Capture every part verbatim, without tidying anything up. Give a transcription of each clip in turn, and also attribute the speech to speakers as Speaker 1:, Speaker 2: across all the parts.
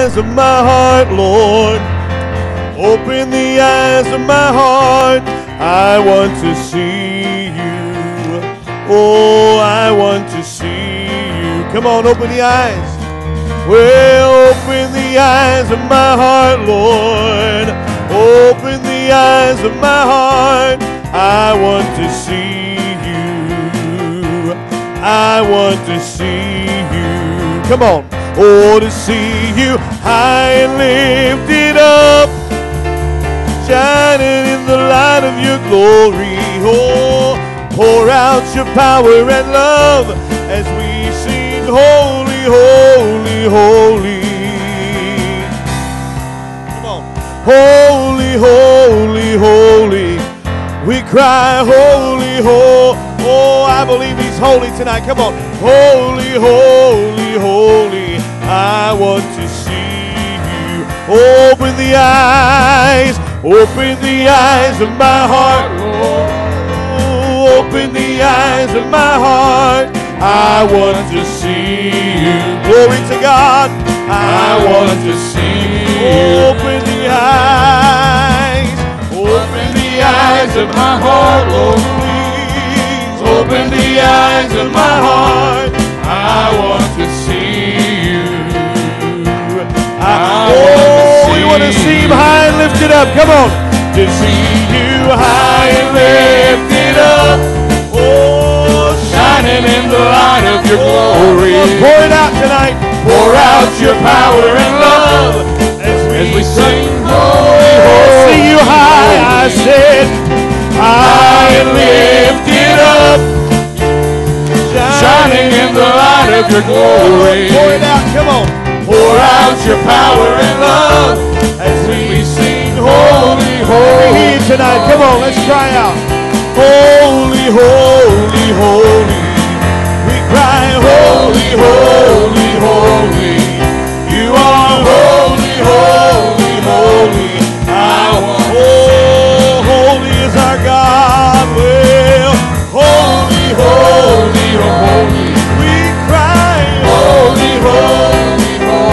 Speaker 1: eyes of my heart, Lord. Open the eyes of my heart. I want to see you. Oh, I want to see you. Come on, open the eyes. Well, open the eyes of my heart, Lord. Open the eyes of my heart. I want to see you. I want to see you. Come on. Oh, to see you high and lifted up, shining in the light of your glory. Oh, pour out your power and love as we sing holy, holy, holy. Come on. Holy, holy, holy. We cry holy, holy. Oh, I believe he's holy tonight. Come on. Holy, holy, holy. I want to see you. Open the eyes. Open the eyes of my heart, Lord. Open the eyes of my heart. I want to see you. Glory to God. I want to see you. Open the eyes. Open the eyes of my heart, Lord. Please open the eyes of my heart. I want to see you. I oh, we want to see him high and lifted up. Come on. To see you high and lifted up. Oh, shining in the light of your glory. Oh, pour it out tonight. Pour out your power and love as we, as we sing holy, holy. See you high, I said, high and lifted up, shining in the light of your glory. Pour it out, come on. Pour out your power and love as we sing holy, holy. Tonight, come on, let's cry out. Holy, holy, holy. We cry holy, holy, holy. You are holy, holy, holy. I want, oh, holy is our God. Well, holy, holy, holy. We cry holy, holy.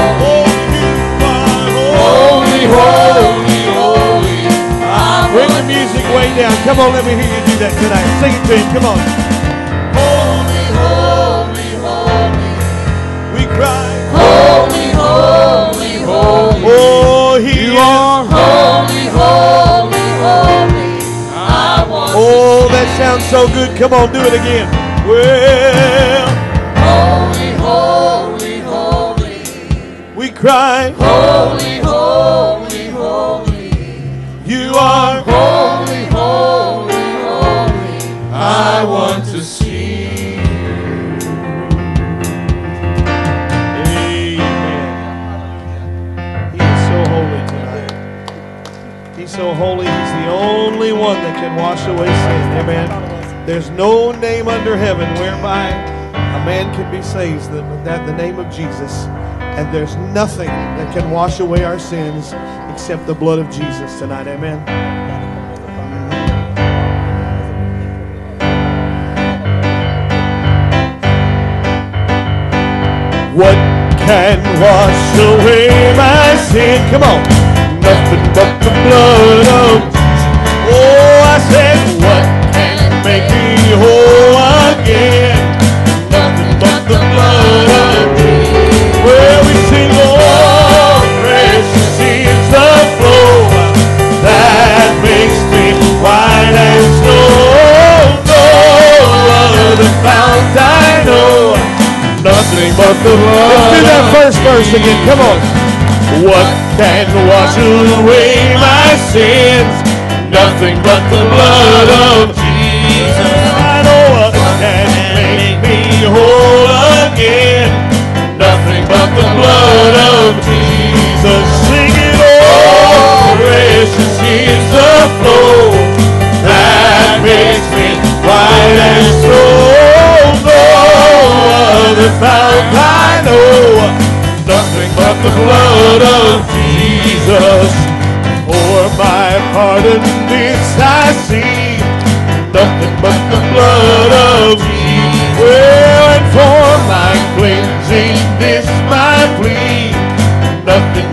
Speaker 1: Holy, holy, bring the music way down. Come on, let me hear you do that tonight. Sing it to him. Come on. Holy, holy, holy. We cry. Holy, holy, holy. Oh, he you are holy, holy, holy. I want oh, that sounds so good. Come on, do it again. Well, holy, holy, holy. We cry. Holy, holy, holy. You are holy, holy, holy. I want to see you. Amen. He is so holy tonight. He's so holy. He's the only one that can wash away sin. Amen. There's no name under heaven whereby a man can be saved than that the name of Jesus. And there's nothing that can wash away our sins except the blood of Jesus tonight. Amen. What can wash away my sin? Come on. Nothing but the blood of Jesus. Oh, I said, what can make me whole again? Nothing but the blood of Jesus. Well, we sing, oh, precious is the flow that makes me white as snow. No other fount I know, nothing but the blood. Let's do that first verse again, come on. What can wash away my sins? Nothing but the blood of Jesus. I know what can make me whole again. Nothing but the blood of Jesus. Sing it, oh, precious is the flow that makes me white as snow. No other fount I know, nothing but the blood of Jesus. For my pardon this I see, nothing but the blood of Jesus. Well, and for my cleansing this my plea, nothing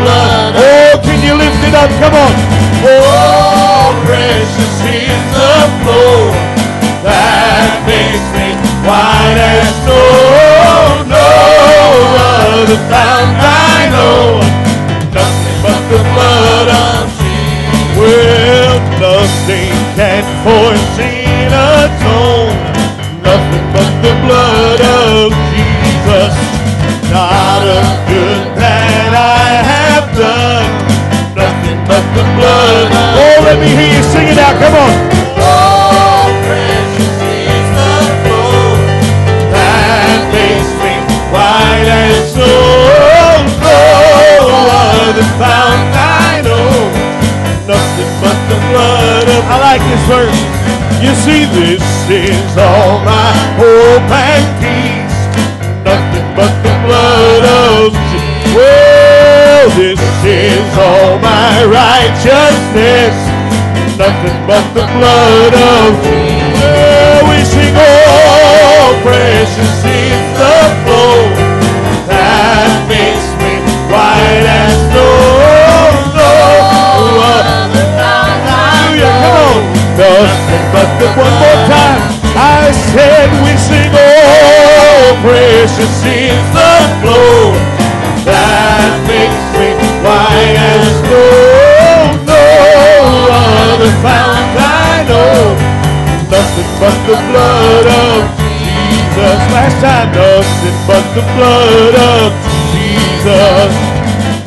Speaker 1: blood. Oh, can you lift it up? Come on. Oh, precious is the flow that makes me white as snow. No other fount I know, nothing but the blood of Jesus. Well, nothing can foresee atone, nothing but the blood of Jesus. Not a good that I have done, nothing but the blood of Jesus. Oh, let me hear you sing it out. Come on. Oh, precious is the flow that makes me white as snow. No other fount I know, nothing but the blood of. I like this verse. You see, this is all my hope and peace, nothing but the blood of Jesus. Well, this is all my righteousness, nothing but the blood of Jesus. Well, we sing, oh, precious is the flow that makes me white as snow. No other fount I know. Come on. Nothing but the, one more time. I said we sing, oh, precious is the flow that makes me white as snow. No other fount I know, nothing but the blood of Jesus. Last time, nothing but the blood of Jesus.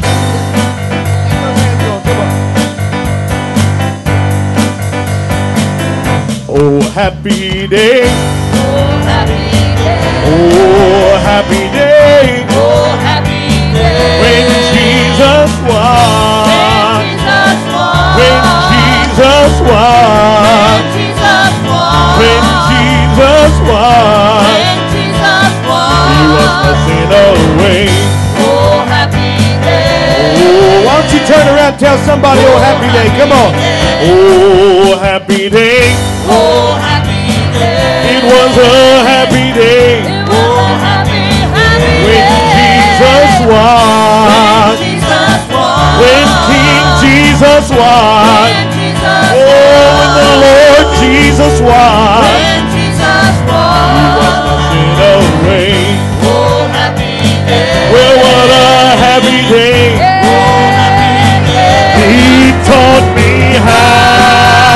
Speaker 1: Oh, happy day.
Speaker 2: Oh, happy day.
Speaker 1: Oh, happy day.
Speaker 2: Oh, happy day.
Speaker 1: When Jesus won.
Speaker 2: When Jesus won.
Speaker 1: When Jesus won.
Speaker 2: When Jesus won.
Speaker 1: When Jesus won.
Speaker 2: When Jesus won.
Speaker 1: He was my sin away.
Speaker 2: Oh, happy day.
Speaker 1: Oh, why don't you turn around and tell somebody, oh, happy day. Come on. Oh, happy day.
Speaker 2: Oh, happy day.
Speaker 1: It was a happy day.
Speaker 2: It was a happy, happy
Speaker 1: When
Speaker 2: day.
Speaker 1: Jesus won.
Speaker 2: When Jesus won.
Speaker 1: When King Jesus won.
Speaker 2: When Jesus
Speaker 1: Oh, when the Lord Jesus won.
Speaker 2: When Jesus won.
Speaker 1: He was my sin away.
Speaker 2: Oh, happy day.
Speaker 1: Well, what a happy day.
Speaker 2: Oh, happy day.
Speaker 1: He taught me how.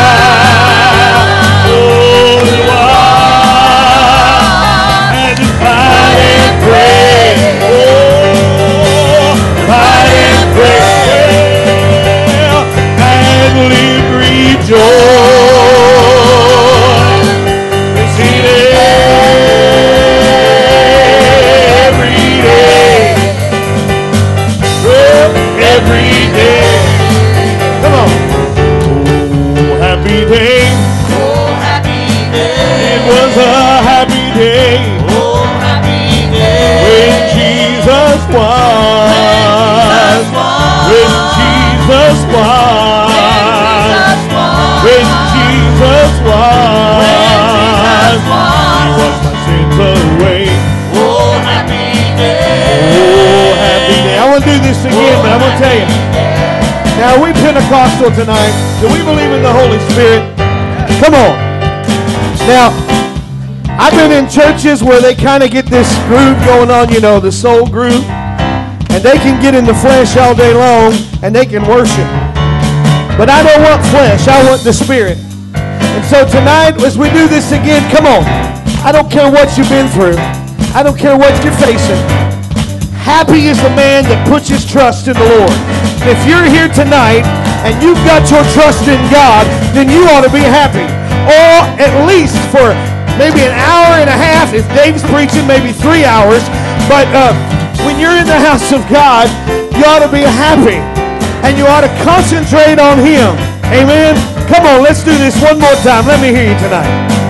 Speaker 1: Joy, it's in every day, every day. Come on. Oh, happy day.
Speaker 2: Oh, happy day.
Speaker 1: It was a happy day.
Speaker 2: Oh, happy day.
Speaker 1: When Jesus was. When Jesus was. When Jesus was, He was my sins away.
Speaker 2: Oh, happy day.
Speaker 1: Oh, happy day. I want to do this again, but I'm going to tell you. Now, are we Pentecostal tonight? Do we believe in the Holy Spirit? Come on. Now, I've been in churches where they kind of get this groove going on, you know, the soul groove. And they can get in the flesh all day long, and they can worship. But I don't want flesh, I want the Spirit. And so tonight, as we do this again, come on. I don't care what you've been through. I don't care what you're facing. Happy is the man that puts his trust in the Lord. If you're here tonight and you've got your trust in God, then you ought to be happy. Or at least for maybe an hour and a half, if Dave's preaching, maybe three hours. But uh, when you're in the house of God, you ought to be happy. And you ought to concentrate on Him. Amen? Come on, let's do this one more time. Let me hear you tonight.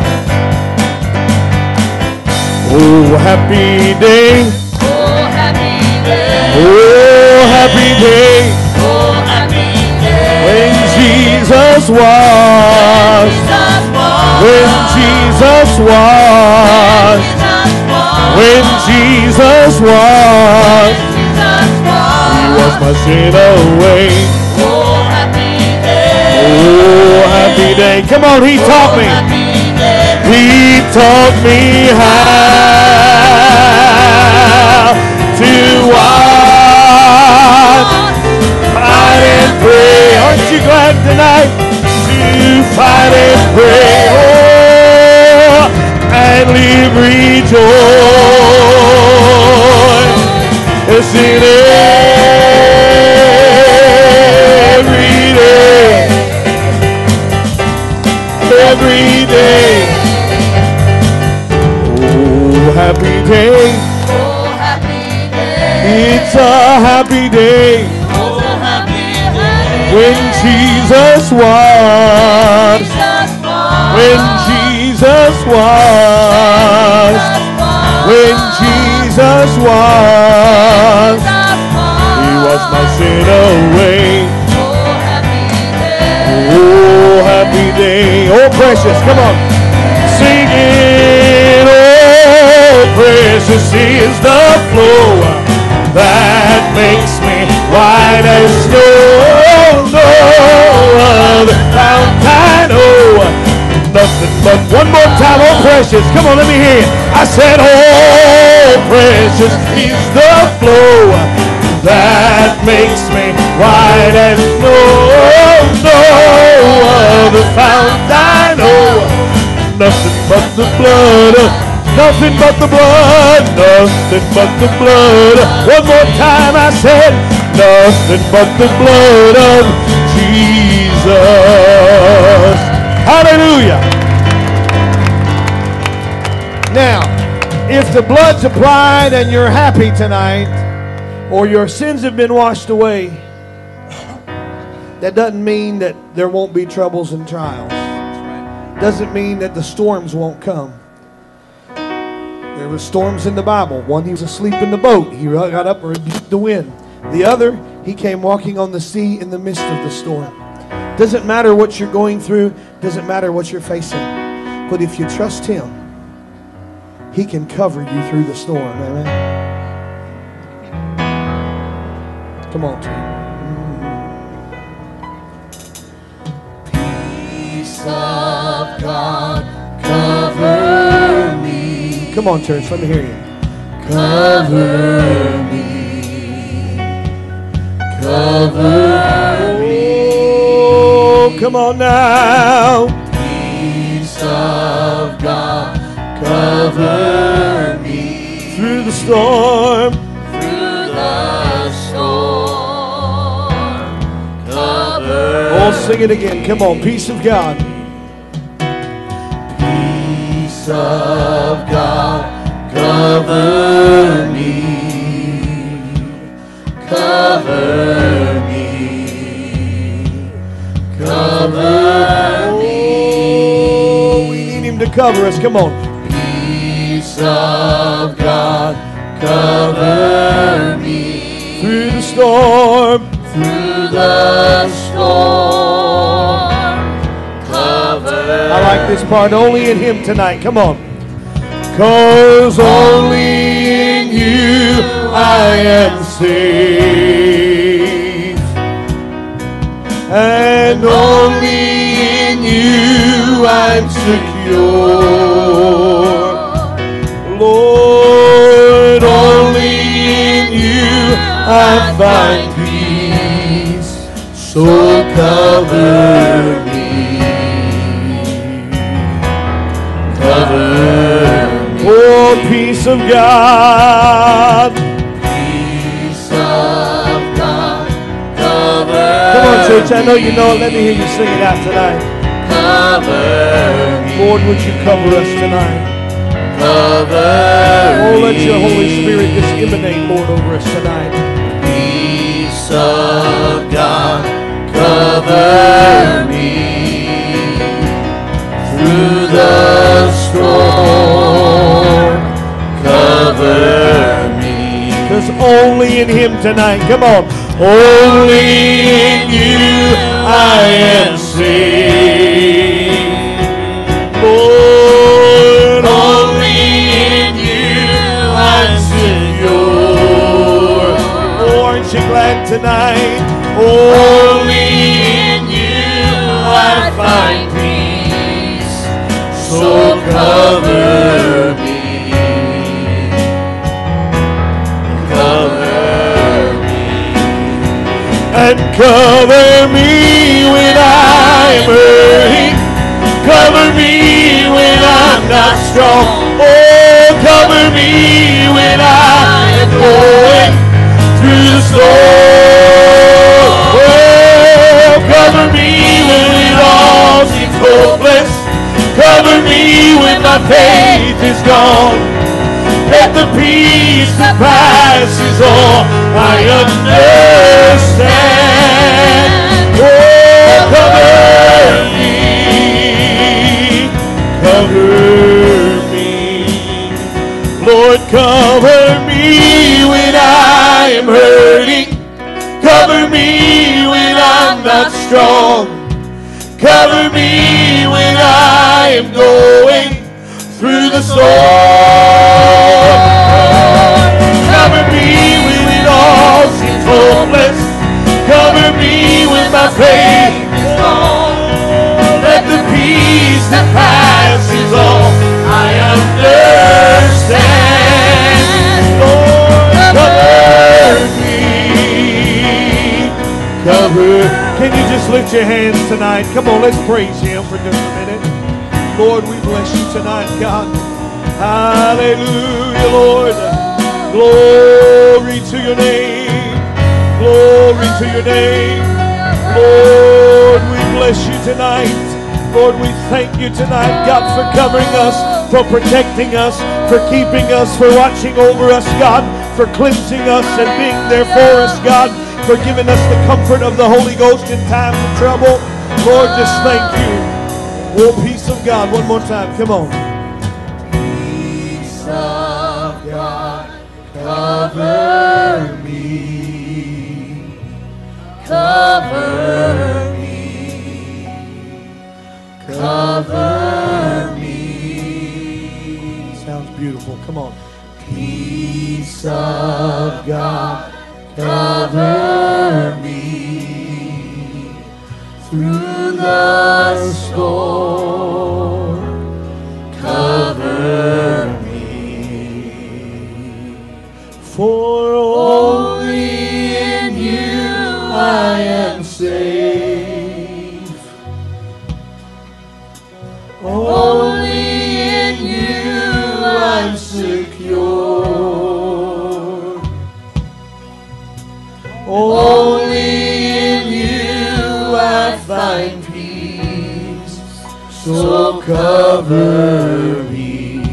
Speaker 1: Oh, happy day.
Speaker 2: Oh, happy day.
Speaker 1: Oh, happy day.
Speaker 2: Oh, happy day.
Speaker 1: When Jesus was. When Jesus was. When Jesus was. He was my sin away.
Speaker 2: Oh, happy day.
Speaker 1: Oh, happy day. Come on, he taught me. He taught me how to watch, fight and pray. Aren't you glad tonight to fight and pray? Oh, and live rejoice. Yes, in every day, every day. Oh, happy day.
Speaker 2: Oh, happy day.
Speaker 1: It's a happy day
Speaker 2: Oh, happy day.
Speaker 1: when Jesus was.
Speaker 2: Jesus was.
Speaker 1: When Jesus was. When Jesus was. He washed my sin away.
Speaker 2: Oh, happy day.
Speaker 1: Oh, happy day. Oh, precious. Come on. Sing it. Oh, precious is the flow that makes me white as snow. No other fount I know. Nothing but one more time. Oh, precious. Come on, let me hear it. I said, oh, precious is the flow that makes me white as snow. No other fount I know. Nothing but the blood, nothing but the blood, nothing but the blood. One more time I said, nothing but the blood of Jesus. Hallelujah. Now, if the blood's applied and you're happy tonight, or your sins have been washed away, that doesn't mean that there won't be troubles and trials. Doesn't mean that the storms won't come. There were storms in the Bible. One, he was asleep in the boat. He got up and rebuked the wind. The other, he came walking on the sea in the midst of the storm. Doesn't matter what you're going through. Doesn't matter what you're facing. But if you trust him, he can cover you through the storm. Amen. Come on, team.
Speaker 2: Peace of God, cover me.
Speaker 1: Come on, church. Let me hear you.
Speaker 2: Cover me. Cover me.
Speaker 1: Oh, come on now.
Speaker 2: Peace of God, cover me.
Speaker 1: Through the storm.
Speaker 2: Through the storm. Cover
Speaker 1: Oh, sing it again. Come on. Peace of God.
Speaker 2: Peace of God, cover me. Cover me. Cover me.
Speaker 1: Oh, we need him to cover us. Come on.
Speaker 2: Peace of God, cover me.
Speaker 1: Through the storm.
Speaker 2: Through the storm. Cover.
Speaker 1: I like this part. Only in him tonight. Come on. 'Cause only in you I am safe. And only in you I'm secure. Lord, only in you I find peace. So cover me. Cover me. Oh, peace of God.
Speaker 2: Peace of God, cover.
Speaker 1: Come on, church. I know you know it. Let me hear you sing it out tonight.
Speaker 2: Cover me.
Speaker 1: Lord, would you cover us tonight?
Speaker 2: Cover
Speaker 1: Oh, let
Speaker 2: me.
Speaker 1: your Holy Spirit just emanate, Lord, over us tonight.
Speaker 2: Peace of God, cover me. Through the storm, cover me.
Speaker 1: Because only in him tonight. Come on. Only in you I am saved. Lord,
Speaker 2: Only in you I'm secure.
Speaker 1: oh, aren't you glad tonight. Oh,
Speaker 2: Only in you I find peace, so cover me, cover me,
Speaker 1: and cover me when I'm hurting. Cover me when I'm not strong. Oh, cover me when I am going through the storm. Oh, cover me when it all seems hopeless. Cover me when my faith is gone. Let the peace that passes all I understand. Oh, cover me, cover me. Lord, cover me when I am hurting. Cover me when I'm not strong. Cover me when I am going through the storm. Cover me when it all seems hopeless. Cover me when my faith is gone. Let the peace that passes all I understand. Lord, cover me, cover. Can you just lift your hands tonight? Come on, let's praise Him for just a minute. Lord, we bless you tonight, God. Hallelujah, Lord. Glory to your name. Glory to your name. Lord, we bless you tonight. Lord, we thank you tonight, God, for covering us, for protecting us, for keeping us, for watching over us, God, for cleansing us and being there for us, God, for giving us the comfort of the Holy Ghost in times of trouble. Lord, just thank you. Oh, peace of God. One more time. Come on.
Speaker 2: peace of God, cover me, cover me, cover me.
Speaker 1: Sounds beautiful. Come on.
Speaker 2: Peace of God, cover me through the storm. Cover me,
Speaker 1: For
Speaker 2: only in you I am safe. Only in you I'm secure. Only in you I find peace, so cover me,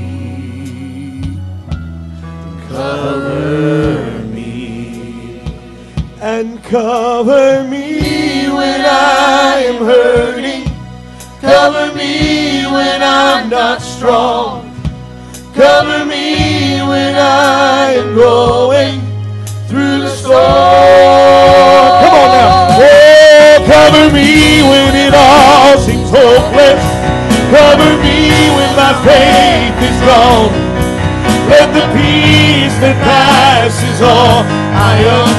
Speaker 2: cover me,
Speaker 1: and cover me when I am hurting.
Speaker 2: cover me when I'm not strong, cover me when I am going through the storm.
Speaker 1: Come on now. Oh, cover me when it all seems hopeless. Cover me when my faith is gone. Let the peace that passes all I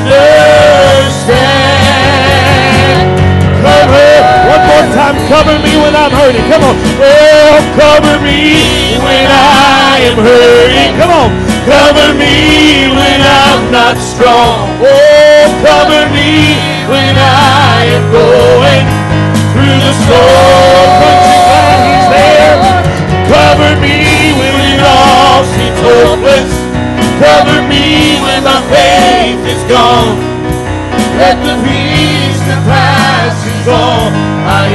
Speaker 1: understand. Cover, one more time, cover me when I'm hurting. Come on. Oh, cover me when I am hurting. Come on. Cover me when I'm not strong. Oh, cover me when I am going through the storm. Country glad He's there. Cover me when it all seems hopeless. Cover me when my faith is gone. Let the peace that passes all I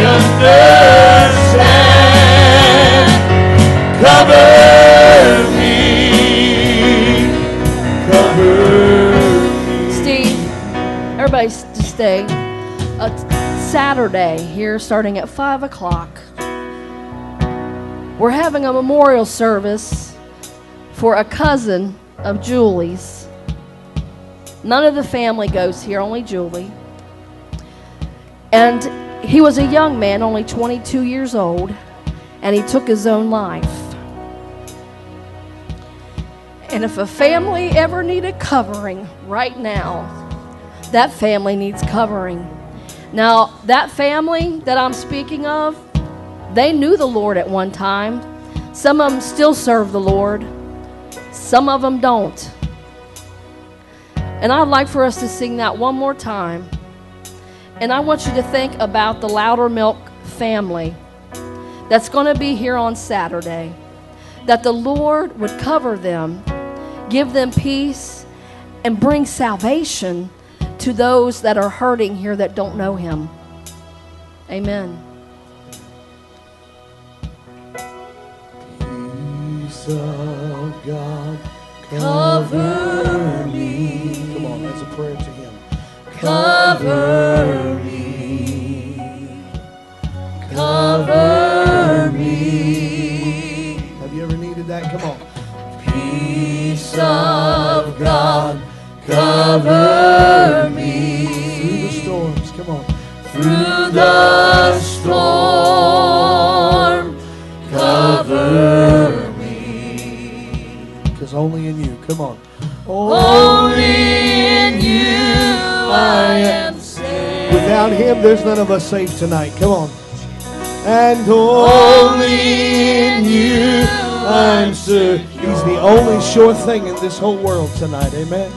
Speaker 1: understand. Cover me, cover me.
Speaker 3: Steve, everybody s- to stay. Uh, Saturday here, starting at five o'clock. We're having a memorial service for a cousin of Julie's. None of the family goes here, only Julie. And he was a young man, only twenty-two years old, and he took his own life. And if a family ever needed covering right now, that family needs covering. Now, that family that I'm speaking of, they knew the Lord at one time. Some of them still serve the Lord. Some of them don't. And I'd like for us to sing that one more time. And I want you to think about the Loudermilk family that's going to be here on Saturday. That the Lord would cover them, give them peace, and bring salvation to those that are hurting here that don't know Him. Amen.
Speaker 2: Peace of God, cover me. Come on, that's a prayer to Him. Cover me. Cover me. Have you ever needed that? Come on. Peace of God, cover me. Through the storms, come on. Through the storm, cover me. Because only in you, come on. Only in you I am safe. Without Him, there's none of us safe tonight. Come on. And only in you I'm secure. He's the only sure thing in this whole world tonight. Amen.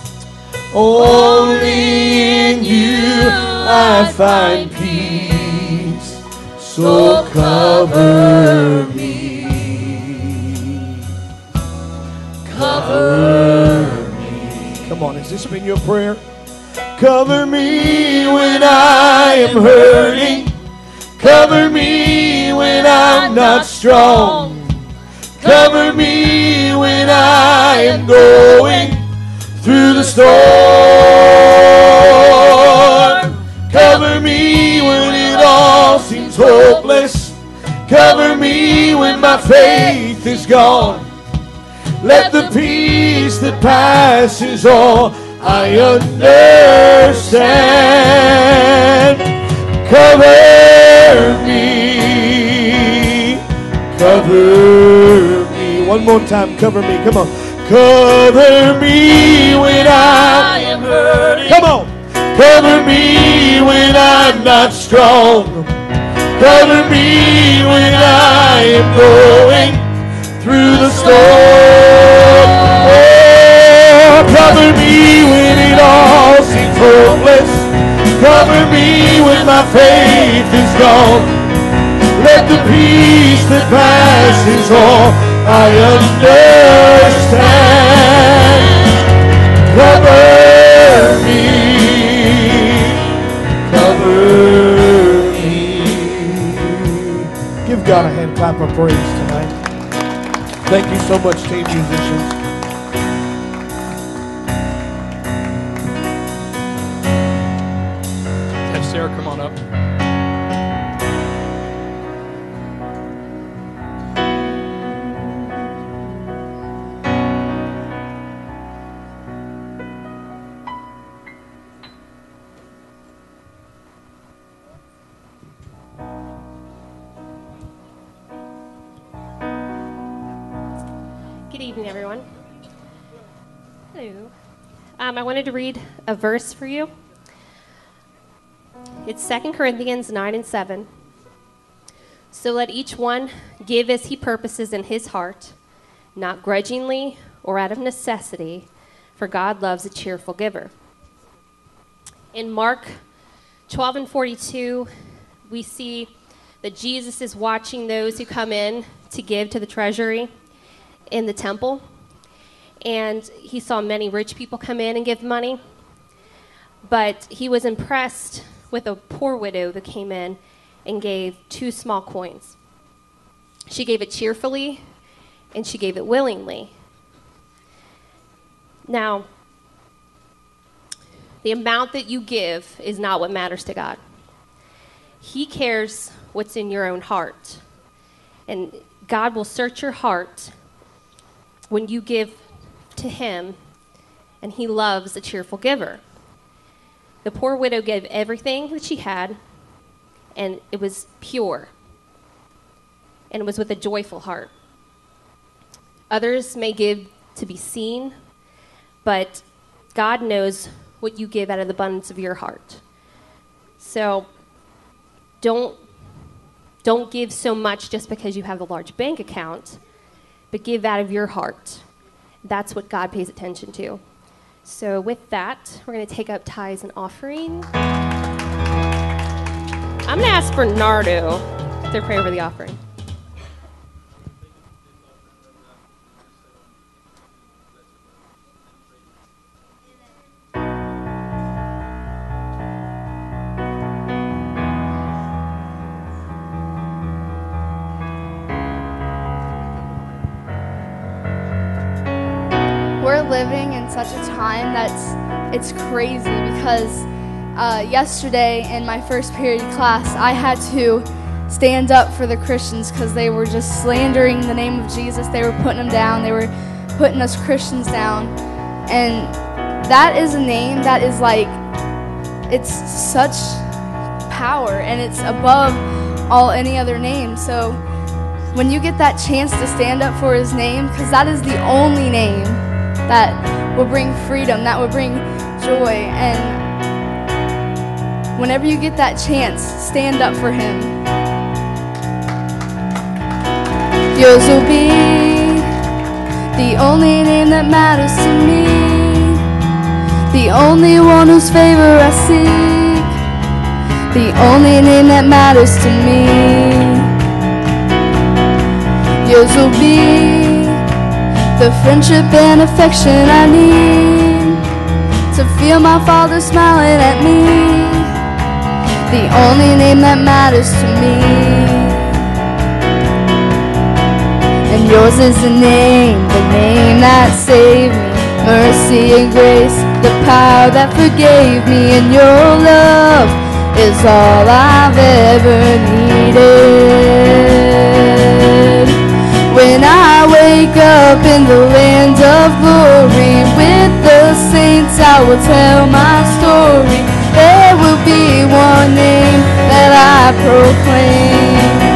Speaker 2: Only in you I find peace. So cover me. Cover me. Come on, has this been your prayer? Cover me when I am hurting. Cover me when I'm not strong. Cover me when I am going through the storm. Cover me when it all seems hopeless. Cover me when my faith is gone. Let the peace that passes all I understand cover me. Cover me. One more time, cover me. Come on. Cover me when I am hurting. Come on. Cover me when I'm not strong. Cover me when I am going through the storm. Oh, cover me when it all seems hopeless. Cover me when my faith is gone. Let the peace that passes all I understand cover me, cover me. Give God a hand clap of praise tonight. Thank you so much, team musicians.
Speaker 4: Have Sarah come on up.
Speaker 5: Good evening, everyone. Hello. Um, I wanted to read a verse for you. It's Second Corinthians nine and seven. So let each one give as he purposes in his heart, not grudgingly or out of necessity, for God loves a cheerful giver. In Mark twelve and forty-two, we see that Jesus is watching those who come in to give to the treasury in the temple, and he saw many rich people come in and give money, but he was impressed with a poor widow that came in and gave two small coins. She gave it cheerfully, and she gave it willingly. Now, the amount that you give is not what matters to God. He cares what's in your own heart, and God will search your heart when you give to him, and he loves a cheerful giver. The poor widow gave everything that she had, and it was pure, and it was with a joyful heart. Others may give to be seen, but God knows what you give out of the abundance of your heart. So don't, don't give so much just because you have a large bank account, but give out of your heart. That's what God pays attention to. So with that, we're going to take up tithes and offering. I'm going to ask Bernardo to pray over the offering.
Speaker 4: We're living in such a time that's it's crazy because uh, yesterday in my first period class I had to stand up for the Christians because they were just slandering the name of Jesus. They were putting them down. They were putting us Christians down, and that is a name that is like, it's such power and it's above all any other name. So when you get that chance to stand up for his name, because that is the only name that will bring freedom, that will bring joy. And whenever you get that chance, stand up for him. Yours will be the only name that matters to me, the only one whose favor I seek, the only name that matters to me. Yours will be the friendship and affection I need to feel my Father smiling at me, the only name that matters to me. And yours is the name, the name that saved me, mercy and grace, the power that forgave me, and your love is all I've ever needed. When I wake up in the land of glory, with the saints I will tell my story. There will be one name that I proclaim.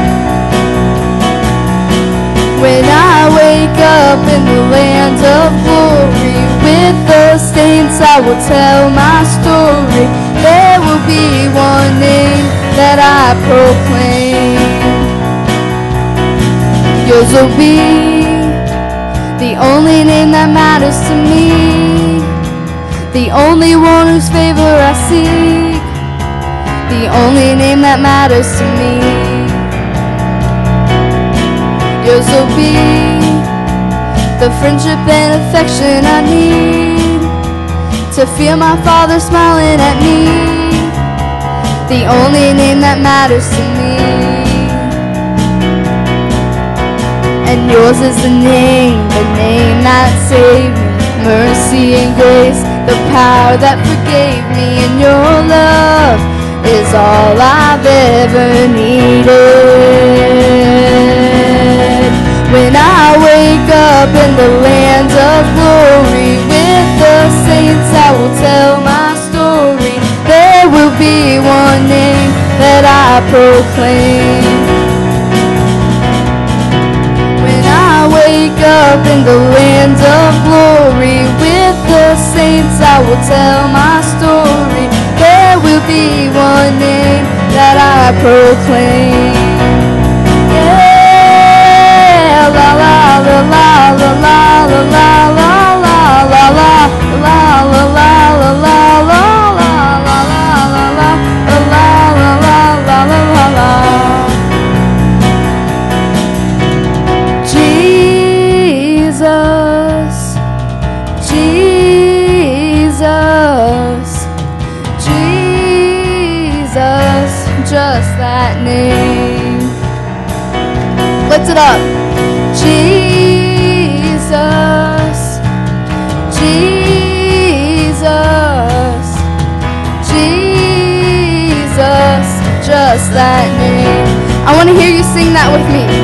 Speaker 4: When I wake up in the land of glory, with the saints I will tell my story. There will be one name that I proclaim. Yours will be the only name that matters to me, the only one whose favor I seek, the only name that matters to me. Yours will be the friendship and affection I need to feel my Father smiling at me, the only name that matters to me. And yours is the name, the name that saved me, mercy and grace, the power that forgave me, and your love is all I've ever needed. When I wake up in the land of glory, with the saints I will tell my story. There will be one name that I proclaim. Wake up in the land of glory, with the saints I will tell my story. There will be one name that I proclaim. Yeah, la la la la la la la la la la la la la la la la la just that name. Lift it up. Jesus, Jesus, Jesus, just that name. I want to hear you sing that with me.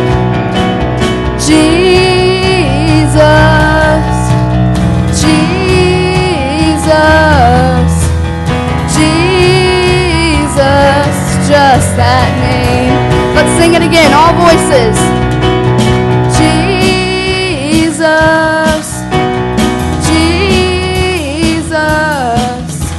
Speaker 4: Jesus, Jesus, Jesus, just that name. Let's sing it again, all voices. Jesus, Jesus,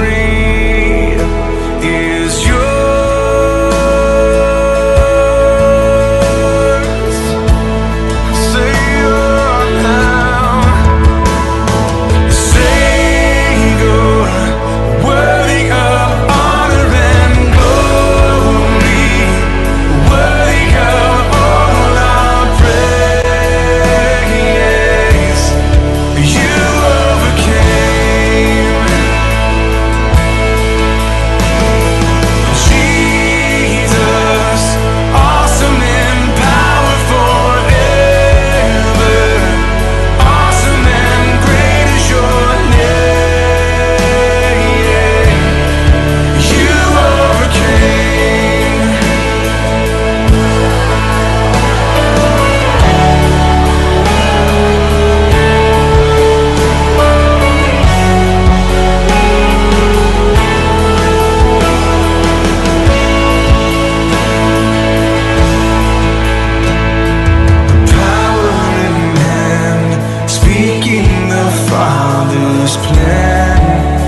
Speaker 6: Father's plan.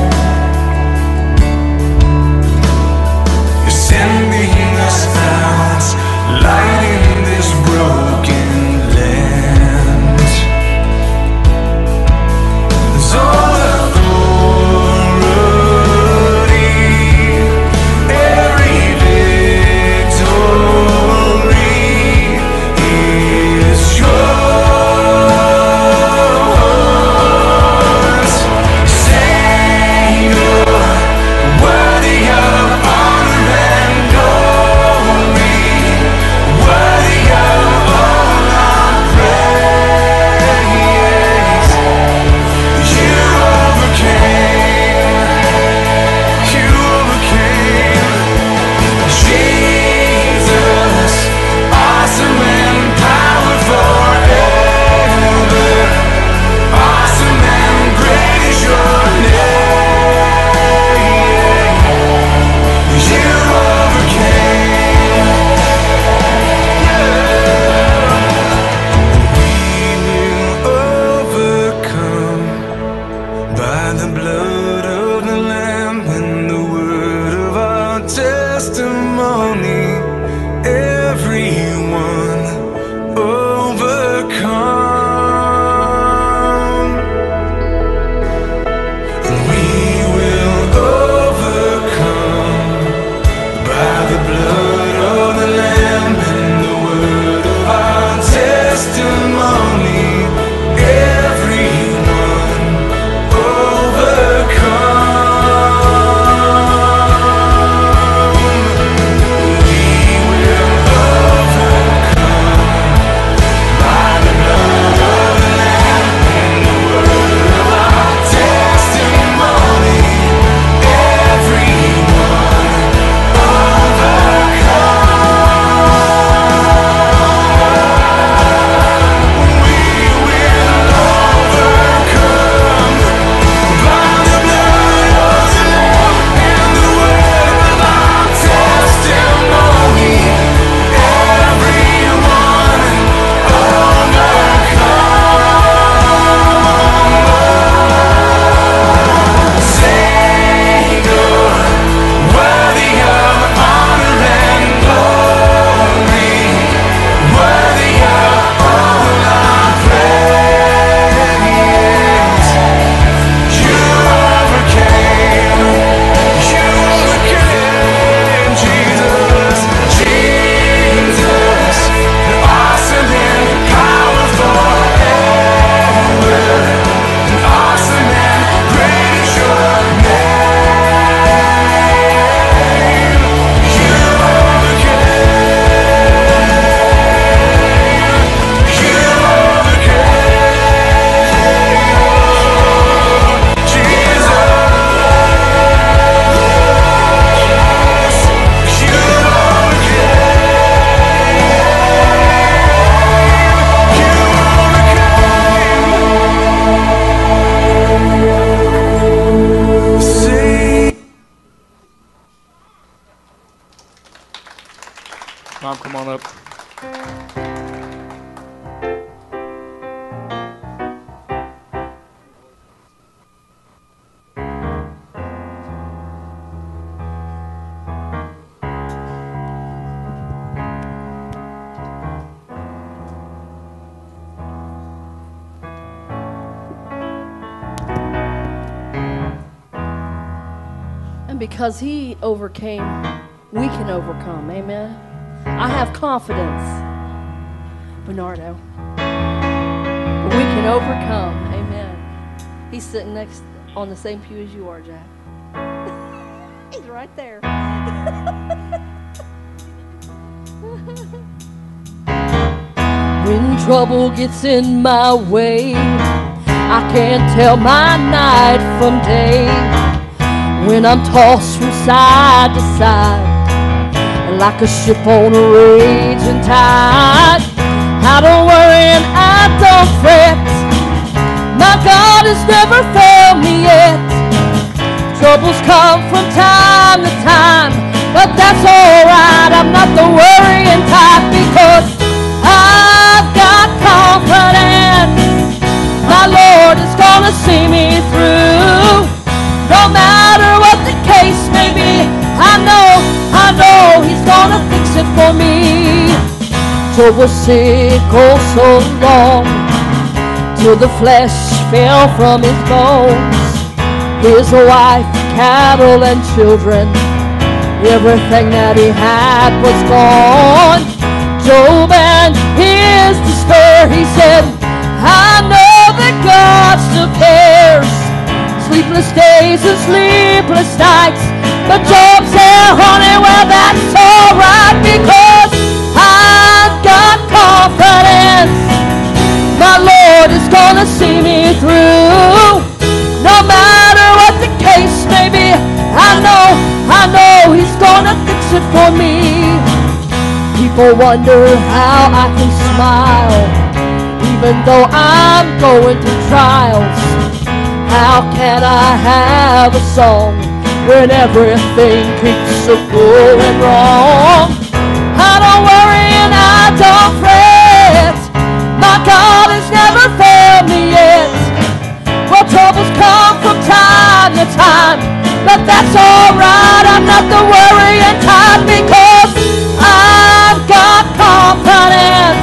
Speaker 6: You're sending us out, lighting this broken land. There's all authority, every victory is yours. Savior, worthy of honor and glory, worthy of all our praise. You overcame, you overcame. Jesus, awesome and powerful forever. Awesome and great is your name. You overcame. We will overcome by the blood of the Lamb and the word of our testimony. Everyone overcome. And we will overcome by the blood of the Lamb and the word of our testimony. Everyone overcome. We will overcome by the blood of the Lamb and the word of our testimony. Everyone overcome. We will overcome by the blood of the Lamb and the word of our testimony. Everyone overcome. Savior, worthy of honor and glory, worthy of all our praise. You overcame, you overcame, Jesus, Jesus, awesome and powerful forever, awesome and great is your name. You overcame, you overcame, Jesus, you overcame, see.
Speaker 7: Mom, come on up.
Speaker 3: And because he overcame, we can overcome. Amen. I have confidence, Bernardo. We can overcome. Amen. He's sitting next on the same pew as you are, Jack. He's right there. When trouble gets in my way, I can't tell my night from day. When I'm tossed from side to side, like a ship on a raging tide, I don't worry and I don't fret. My God has never failed me yet. Troubles come from time to time, but that's alright. I'm not the worrying type, because I've got confidence. My Lord is gonna see me through. Job was sick oh so long, till the flesh fell from his bones. His wife, cattle, and children, everything that he had was gone. Job and his despair, he said, I know that God still cares. Sleepless days and sleepless nights, but Job said, honey, well, that's alright, because I've got confidence. My Lord is gonna see me through. No matter what the case may be, I know, I know He's gonna fix it for me. People wonder how I can smile, even though I'm going through trials. How can I have a song when everything keeps on going wrong? I don't worry and I don't fret. My God has never failed me yet. Well, troubles come from time to time, but that's alright. I'm not the worrying type, because I've got confidence.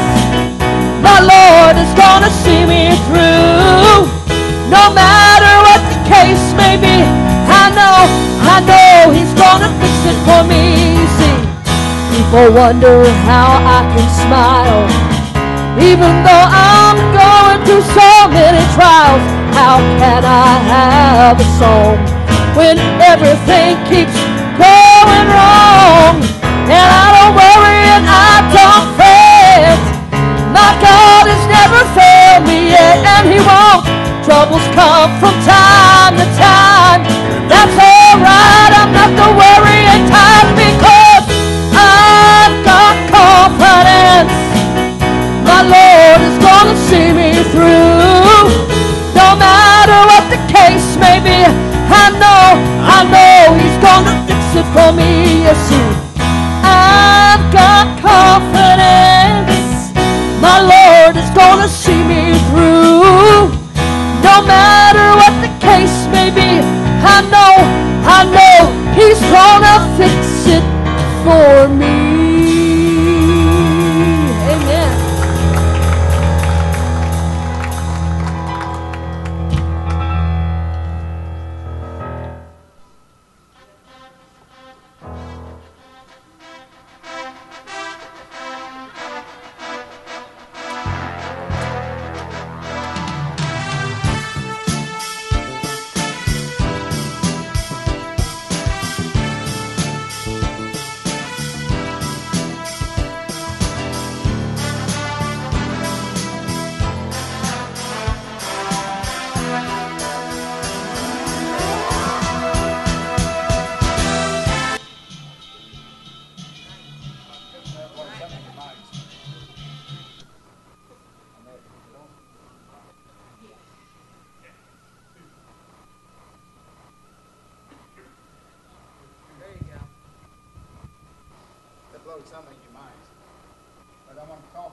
Speaker 3: My Lord is gonna see me through. No matter what the case may be, I know, I know He's gonna fix it for me. See, people wonder how I can smile, even though I'm going through so many trials. How can I have a song when everything keeps going wrong? And I don't worry and I don't fret. My God has never failed me yet, and He won't. Troubles come from time to time. That's alright, I'm not the worrying type, because I've got confidence. My Lord is gonna see me through. No matter what the case may be, I know, I know He's gonna fix it for me. Yes, He. I've got confidence. My Lord is gonna see me through. No matter what the case may be, I know, I know He's gonna fix it for me. Amen.
Speaker 8: Some of your minds, but I want to talk.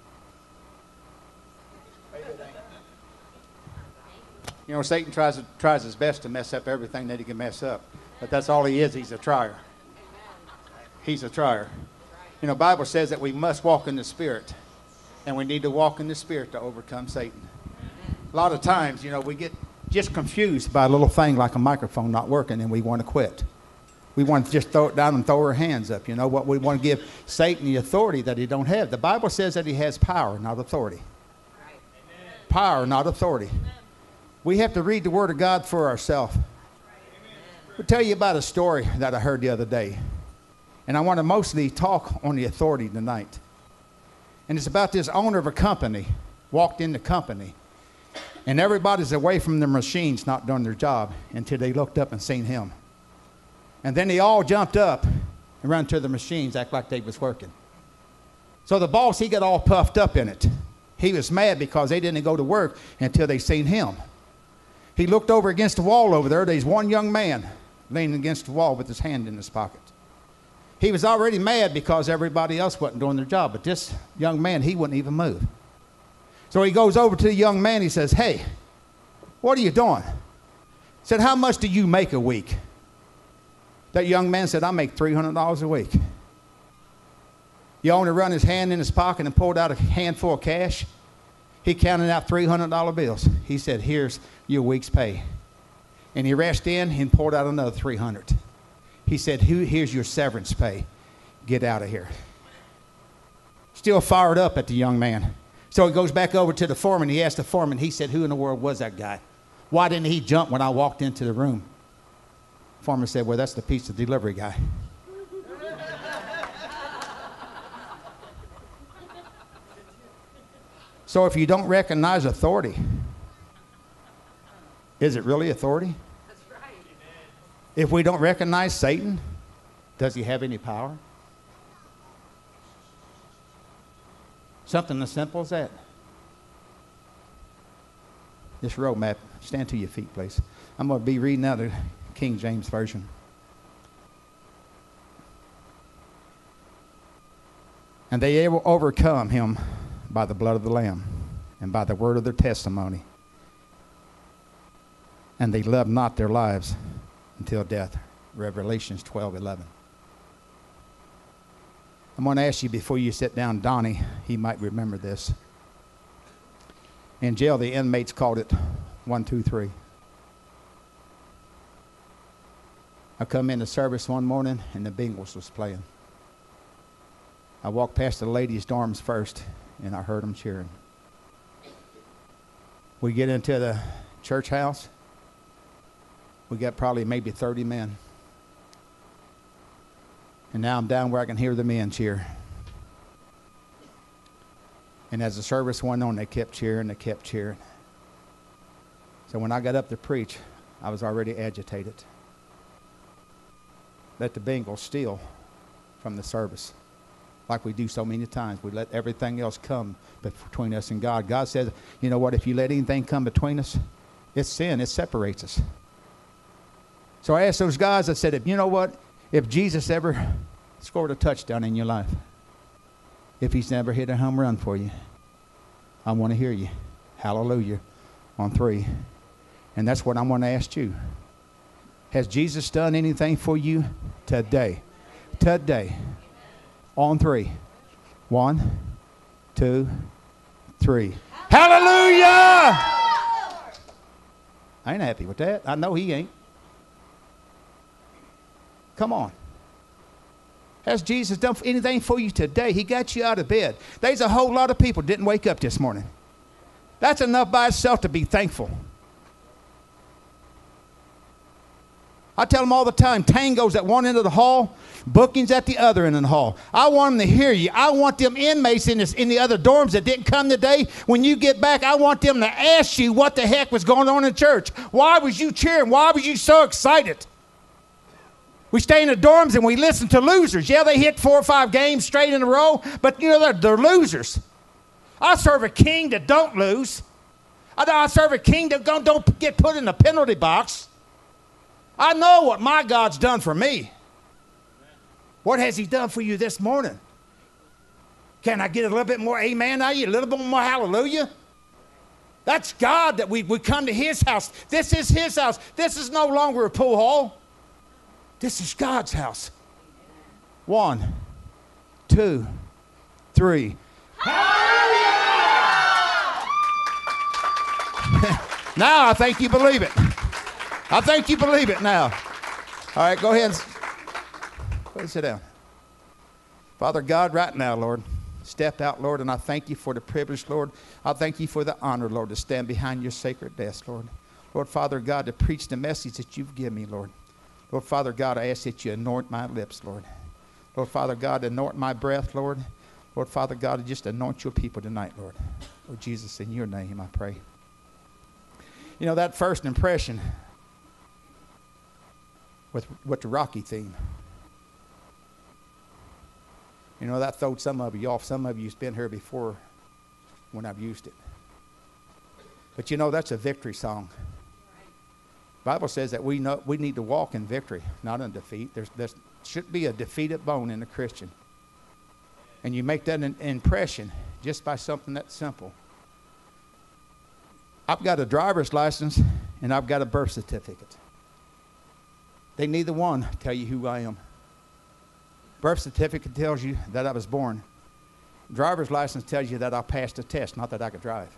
Speaker 8: Maybe it ain't. You know, Satan tries to, tries his best to mess up everything that he can mess up, but that's all he is. He's a trier. He's a trier. You know, the Bible says that we must walk in the Spirit, and we need to walk in the Spirit to overcome Satan. A lot of times, you know, we get just confused by a little thing like a microphone not working, and we want to quit. We want to just throw it down and throw our hands up. You know what? We want to give Satan the authority that he don't have. The Bible says that he has power, not authority. Right. Power, not authority. Amen. We have to read the Word of God for ourselves. I'll tell you about a story that I heard the other day. And I want to mostly talk on the authority tonight. And it's about this owner of a company, walked in the company. And everybody's away from their machines, not doing their job, until they looked up and seen him. And then they all jumped up and ran to the machines, act like they was working. So the boss, he got all puffed up in it. He was mad because they didn't go to work until they seen him. He looked over against the wall over there. There's one young man leaning against the wall with his hand in his pocket. He was already mad because everybody else wasn't doing their job. But this young man, he wouldn't even move. So he goes over to the young man. He says, hey, what are you doing? He said, how much do you make a week? That young man said, I make three hundred dollars a week. The owner run his hand in his pocket and pulled out a handful of cash. He counted out three hundred dollar bills. He said, here's your week's pay. And he rushed in and pulled out another three hundred. He said, here's your severance pay. Get out of here. Still fired up at the young man. So he goes back over to the foreman. He asked the foreman, he said, who in the world was that guy? Why didn't he jump when I walked into the room? The foreman said, well, that's the pizza delivery guy. So if you don't recognize authority, is it really authority? That's right. If we don't recognize Satan, does he have any power? Something as simple as that. This road map, stand to your feet, please. I'm going to be reading out the King James Version. And they will overcome him by the blood of the Lamb and by the word of their testimony. And they loved not their lives until death. Revelations twelve eleven. I'm going to ask you before you sit down, Donnie, he might remember this. In jail, the inmates called it one, two, three. I come into service one morning and the Bengals was playing. I walked past the ladies' dorms first and I heard them cheering. We get into the church house. We got probably maybe thirty men. And now I'm down where I can hear the men cheer. And as the service went on, they kept cheering, they kept cheering. So when I got up to preach, I was already agitated. Let the Bengals steal from the service. Like we do so many times. We let everything else come between us and God. God says, you know what, if you let anything come between us, it's sin, it separates us. So I asked those guys, I said, if you know what, if Jesus ever scored a touchdown in your life, if he's never hit a home run for you, I want to hear you. Hallelujah on three. And that's what I'm going to ask you. Has Jesus done anything for you today? Today. On three. One, two, three. Hallelujah! I ain't happy with that. I know he ain't. Come on. Has Jesus done anything for you today? He got you out of bed. There's a whole lot of people didn't wake up this morning. That's enough by itself to be thankful. I tell them all the time, tangos at one end of the hall, bookings at the other end of the hall. I want them to hear you. I want them inmates in, this, in the other dorms that didn't come today. When you get back, I want them to ask you what the heck was going on in church. Why was you cheering? Why was you so excited? We stay in the dorms and we listen to losers. Yeah, they hit four or five games straight in a row, but you know, they're, they're losers. I serve a king that don't lose. I, I serve a king that don't, don't get put in the penalty box. I know what my God's done for me. What has he done for you this morning? Can I get a little bit more amen out of you? A little bit more hallelujah? That's God that we, we come to his house. This is his house. This is no longer a pool hall. This is God's house. One, two, three. Now I think you believe it. I think you believe it now. All right, go ahead and go ahead and sit down. Father God, right now, Lord, step out, Lord, and I thank you for the privilege, Lord. I thank you for the honor, Lord, to stand behind your sacred desk, Lord. Lord, Father God, to preach the message that you've given me, Lord. Lord, Father God, I ask that you anoint my lips, Lord. Lord, Father God, anoint my breath, Lord. Lord, Father God, just anoint your people tonight, Lord. Lord Jesus, in your name I pray. You know, that first impression with, with the Rocky theme. You know, that throwed some of you off. Some of you have been here before when I've used it. But you know, that's a victory song. The Bible says that we know we need to walk in victory, not in defeat. There's, there should be a defeated bone in a Christian. And you make that an impression just by something that simple. I've got a driver's license and I've got a birth certificate. They neither one tell you who I am. Birth certificate tells you that I was born. Driver's license tells you that I passed a test, not that I could drive.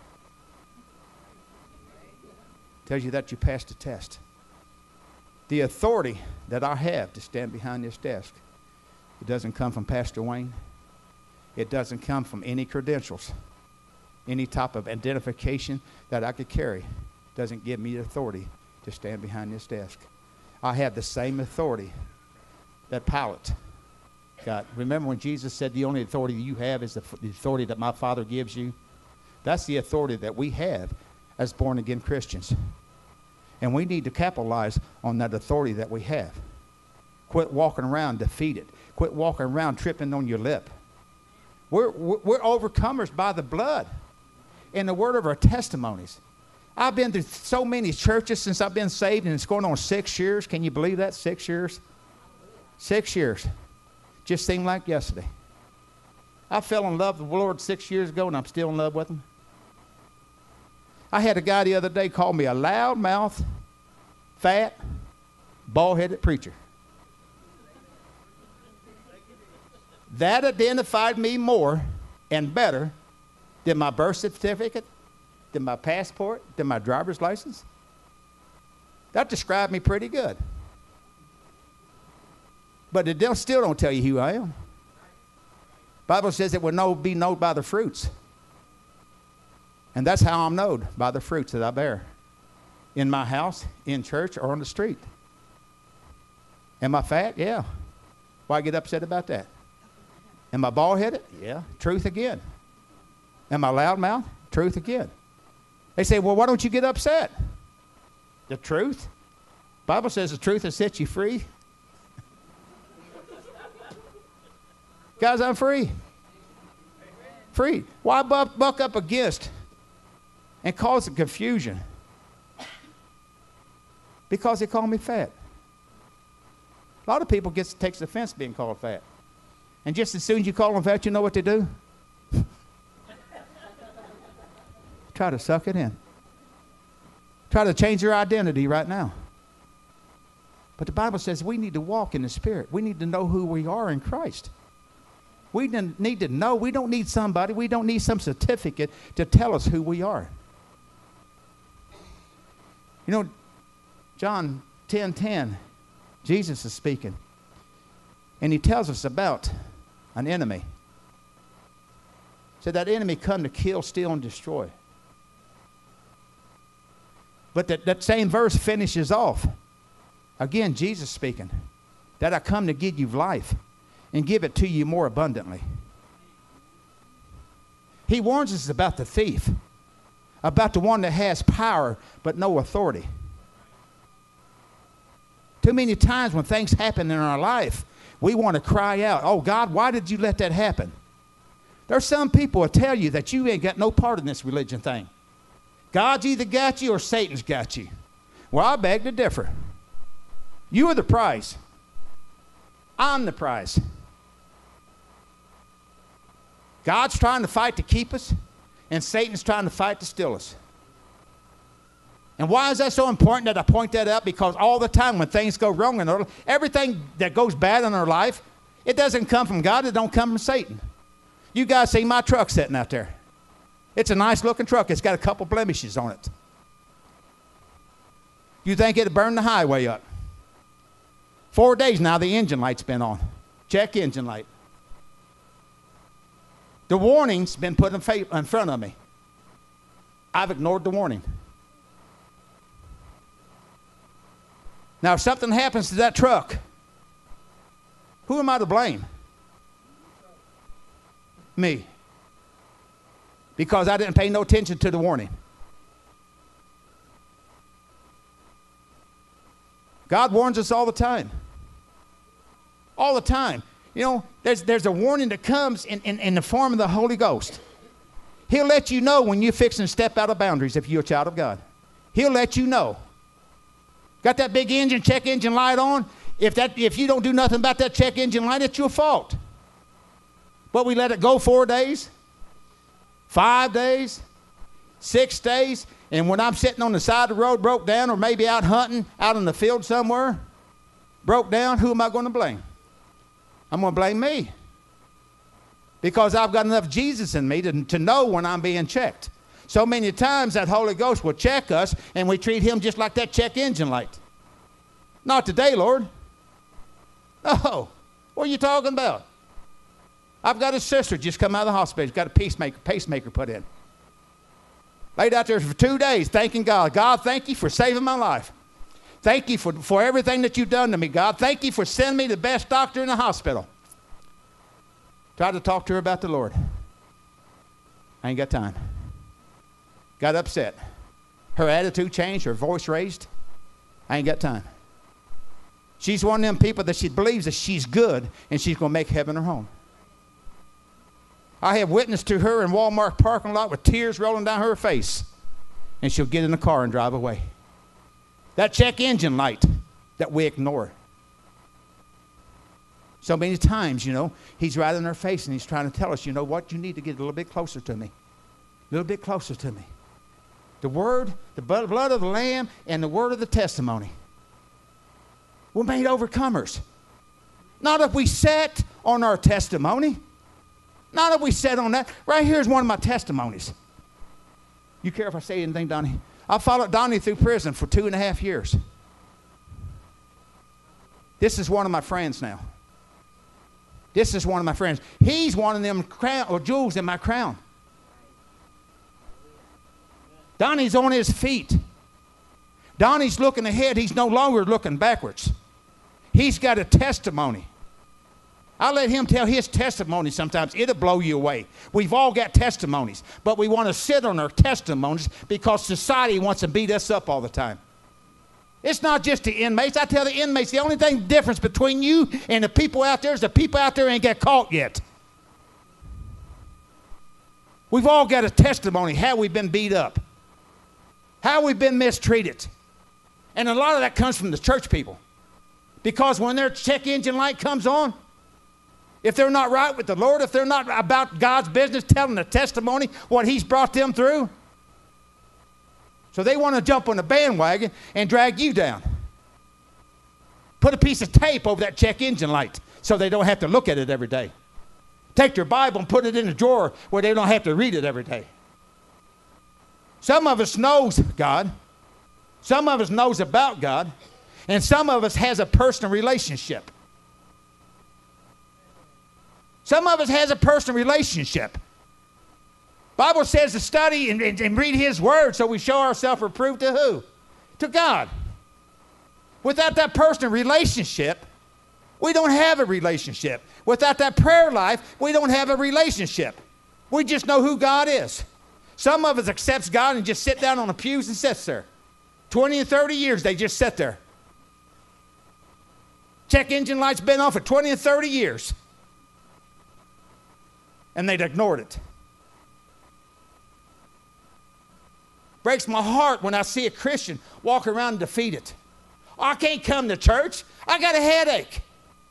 Speaker 8: Tells you that you passed a test. The authority that I have to stand behind this desk, it doesn't come from Pastor Wayne. It doesn't come from any credentials, any type of identification that I could carry. Doesn't give me the authority to stand behind this desk. I have the same authority that Pilate got. Remember when Jesus said the only authority you have is the, the authority that my Father gives you? That's the authority that we have as born-again Christians. And we need to capitalize on that authority that we have. Quit walking around defeated. Quit walking around tripping on your lip. We're, we're overcomers by the blood and the word of our testimonies. I've been to so many churches since I've been saved, and it's going on six years. Can you believe that? Six years? Six years. Just seemed like yesterday. I fell in love with the Lord six years ago, and I'm still in love with him. I had a guy the other day call me a loud-mouthed, fat, bald-headed preacher. That identified me more and better than my birth certificate, than my passport, than my driver's license. That described me pretty good. But it don't, still don't tell you who I am. Bible says it will know, be known by the fruits. And that's how I'm known, by the fruits that I bear. In my house, in church, or on the street. Am I fat? Yeah. Why get upset about that? Am I bald-headed? Yeah. Truth again. Am I loudmouth? Truth again. They say, well, why don't you get upset? The truth? The Bible says the truth will set you free. Guys, I'm free. Free. Why buck, buck up against and cause a confusion? Because they call me fat. A lot of people gets takes offense being called fat. And just as soon as you call them fat, you know what they do? Try to suck it in. Try to change your identity right now. But the Bible says we need to walk in the Spirit. We need to know who we are in Christ. We need to know. We don't need somebody. We don't need some certificate to tell us who we are. You know, John ten ten, Jesus is speaking. And he tells us about an enemy. So that enemy come to kill, steal, and destroy. But that, that same verse finishes off. Again, Jesus speaking. That I come to give you life and give it to you more abundantly. He warns us about the thief. About the one that has power but no authority. Too many times when things happen in our life, we want to cry out, oh God, why did you let that happen? There's some people that tell you that you ain't got no part in this religion thing. God's either got you or Satan's got you. Well, I beg to differ. You are the prize. I'm the prize. God's trying to fight to keep us, and Satan's trying to fight to steal us. And why is that so important that I point that out? Because all the time when things go wrong in our life, everything that goes bad in our life, it doesn't come from God, it don't come from Satan. You guys see my truck sitting out there. It's a nice looking truck. It's got a couple blemishes on it. You think it'd burn the highway up. Four days now the engine light's been on. Check engine light. The warning's been put in front of me. I've ignored the warning. Now, if something happens to that truck, who am I to blame? Me. Because I didn't pay no attention to the warning. God warns us all the time. All the time. You know, there's, there's a warning that comes in, in, in the form of the Holy Ghost. He'll let you know when you're fixing to step out of boundaries if you're a child of God. He'll let you know. Got that big engine, check engine light on? If, that, if you don't do nothing about that check engine light, it's your fault. But we let it go four days, five days, six days, and when I'm sitting on the side of the road, broke down, or maybe out hunting, out in the field somewhere, broke down, who am I going to blame? I'm going to blame me. Because I've got enough Jesus in me to, to know when I'm being checked. So many times that Holy Ghost will check us, and we treat him just like that check engine light. Not today, Lord. No. What are you talking about? I've got a sister just come out of the hospital. She's got a pacemaker, pacemaker put in. Laid out there for two days thanking God. God, thank you for saving my life. Thank you for, for everything that you've done to me, God. Thank you for sending me the best doctor in the hospital. Tried to talk to her about the Lord. I ain't got time. Got upset. Her attitude changed, her voice raised. I ain't got time. She's one of them people that she believes that she's good and she's going to make heaven her home. I have witnessed to her in Walmart parking lot with tears rolling down her face. And she'll get in the car and drive away. That check engine light that we ignore. So many times, you know, he's right in our face and he's trying to tell us, you know what, you need to get a little bit closer to me. A little bit closer to me. The word, the blood of the Lamb, and the word of the testimony. We're made overcomers. Not if we set on our testimony. Not if we set on that. Right here is one of my testimonies. You care if I say anything, Donnie? I followed Donnie through prison for two and a half years. This is one of my friends now. This is one of my friends. He's one of them crown, or jewels in my crown. Donnie's on his feet. Donnie's looking ahead. He's no longer looking backwards. He's got a testimony. I let him tell his testimony sometimes. It'll blow you away. We've all got testimonies, but we want to sit on our testimonies because society wants to beat us up all the time. It's not just the inmates. I tell the inmates, the only thing difference between you and the people out there is the people out there ain't got caught yet. We've all got a testimony, how we've been beat up, how we've been mistreated. And a lot of that comes from the church people. Because when their check engine light comes on, if they're not right with the Lord, if they're not about God's business, telling the testimony, what he's brought them through, so they want to jump on the bandwagon and drag you down. Put a piece of tape over that check engine light so they don't have to look at it every day. Take their Bible and put it in a drawer where they don't have to read it every day. Some of us knows God. Some of us knows about God. And some of us has a personal relationship. Some of us has a personal relationship. Bible says to study and, and, and read his word so we show ourselves approved to who? To God. Without that personal relationship, we don't have a relationship. Without that prayer life, we don't have a relationship. We just know who God is. Some of us accepts God and just sit down on the pews and sits there. twenty and thirty years, they just sit there. Check engine light's been on for twenty and thirty years. And they'd ignored it. Breaks my heart when I see a Christian walk around defeated. Oh, I can't come to church. I got a headache.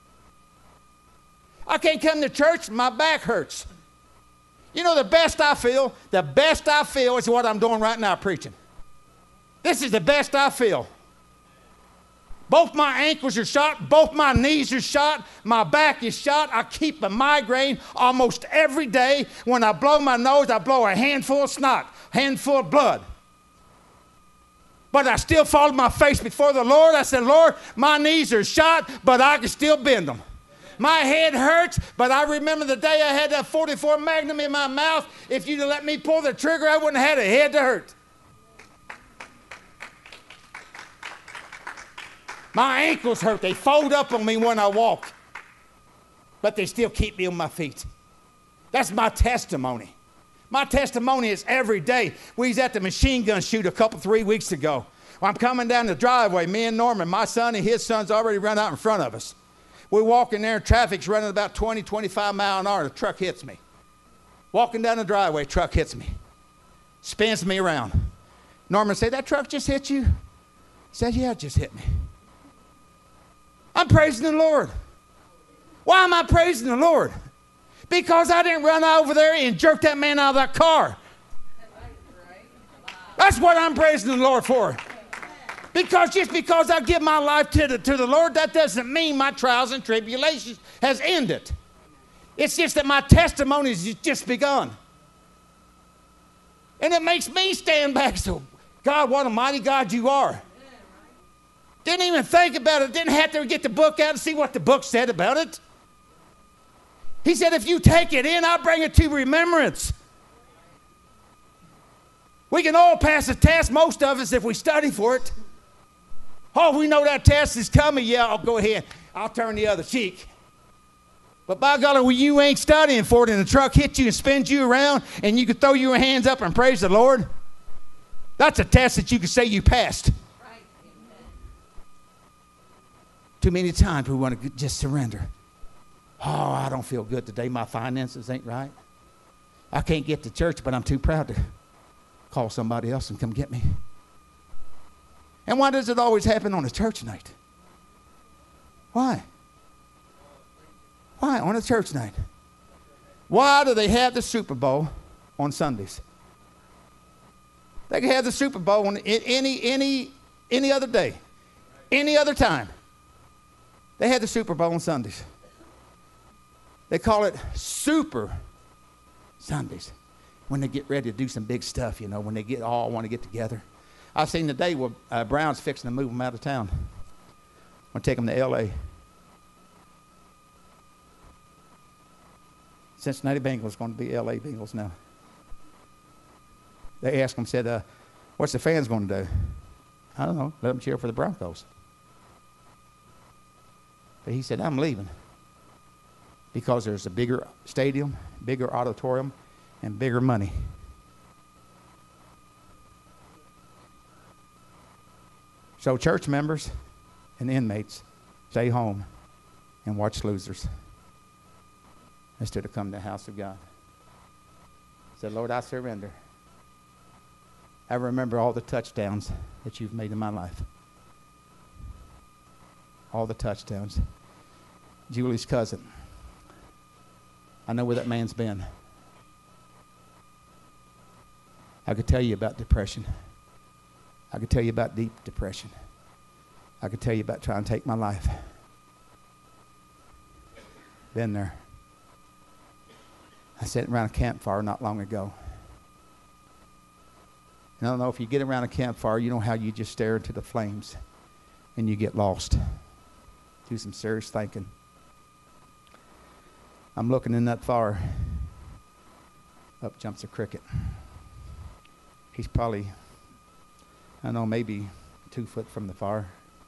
Speaker 8: I can't come to church. My back hurts. You know, the best I feel, the best I feel is what I'm doing right now, preaching. This is the best I feel. Both my ankles are shot. Both my knees are shot. My back is shot. I keep a migraine almost every day. When I blow my nose, I blow a handful of snot, handful of blood. But I still fall my face before the Lord. I said, Lord, my knees are shot, but I can still bend them. My head hurts, but I remember the day I had that forty-four Magnum in my mouth. If you'd have let me pull the trigger, I wouldn't have had a head to hurt. My ankles hurt. They fold up on me when I walk. But they still keep me on my feet. That's my testimony. My testimony is every day. We was at the machine gun shoot a couple, three weeks ago. Well, I'm coming down the driveway, me and Norman, my son and his son's already run out in front of us. We're walking there, traffic's running about twenty, twenty-five miles an hour, the truck hits me. Walking down the driveway, truck hits me. Spins me around. Norman said, that truck just hit you? I said, yeah, it just hit me. I'm praising the Lord. Why am I praising the Lord? Because I didn't run over there and jerk that man out of that car. That's what I'm praising the Lord for.
Speaker 9: Because just because I give my life to the, to the Lord, that doesn't mean my trials and tribulations has ended. It's just that my testimony has just begun. And it makes me stand back. So, God, what a mighty God you are. Didn't even think about it. Didn't have to get the book out and see what the book said about it. He said, if you take it in, I'll bring it to remembrance. We can all pass a test, most of us, if we study for it. Oh, we know that test is coming. Yeah, I'll go ahead. I'll turn the other cheek. But by golly, when you ain't studying for it and the truck hits you and spins you around and you can throw your hands up and praise the Lord, that's a test that you can say you passed. Right. Too many times we want to just surrender. Oh, I don't feel good today. My finances ain't right. I can't get to church, but I'm too proud to call somebody else and come get me. And why does it always happen on a church night? Why? Why on a church night? Why do they have the Super Bowl on Sundays? They can have the Super Bowl on any, any, any other day, any other time. They have the Super Bowl on Sundays. They call it Super Sundays when they get ready to do some big stuff, you know, when they get all want to get together. I seen the day where uh, Brown's fixing to move them out of town. I'm going to take them to L A Cincinnati Bengals going to be L A Bengals now. They asked him, said, uh, what's the fans going to do? I don't know. Let them cheer for the Broncos. But he said, I'm leaving. Because there's a bigger stadium, bigger auditorium, and bigger money. So church members and inmates stay home and watch losers instead of come to the house of God. I said, Lord, I surrender. I remember all the touchdowns that you've made in my life. All the touchdowns. Julie's cousin. I know where that man's been. I could tell you about depression. I could tell you about deep depression. I could tell you about trying to take my life. Been there. I sat around a campfire not long ago. And I don't know if you get around a campfire, you know how you just stare into the flames and you get lost. Do some serious thinking. I'm looking in that fire. Up jumps a cricket. He's probably, I don't know, maybe two foot from the fire.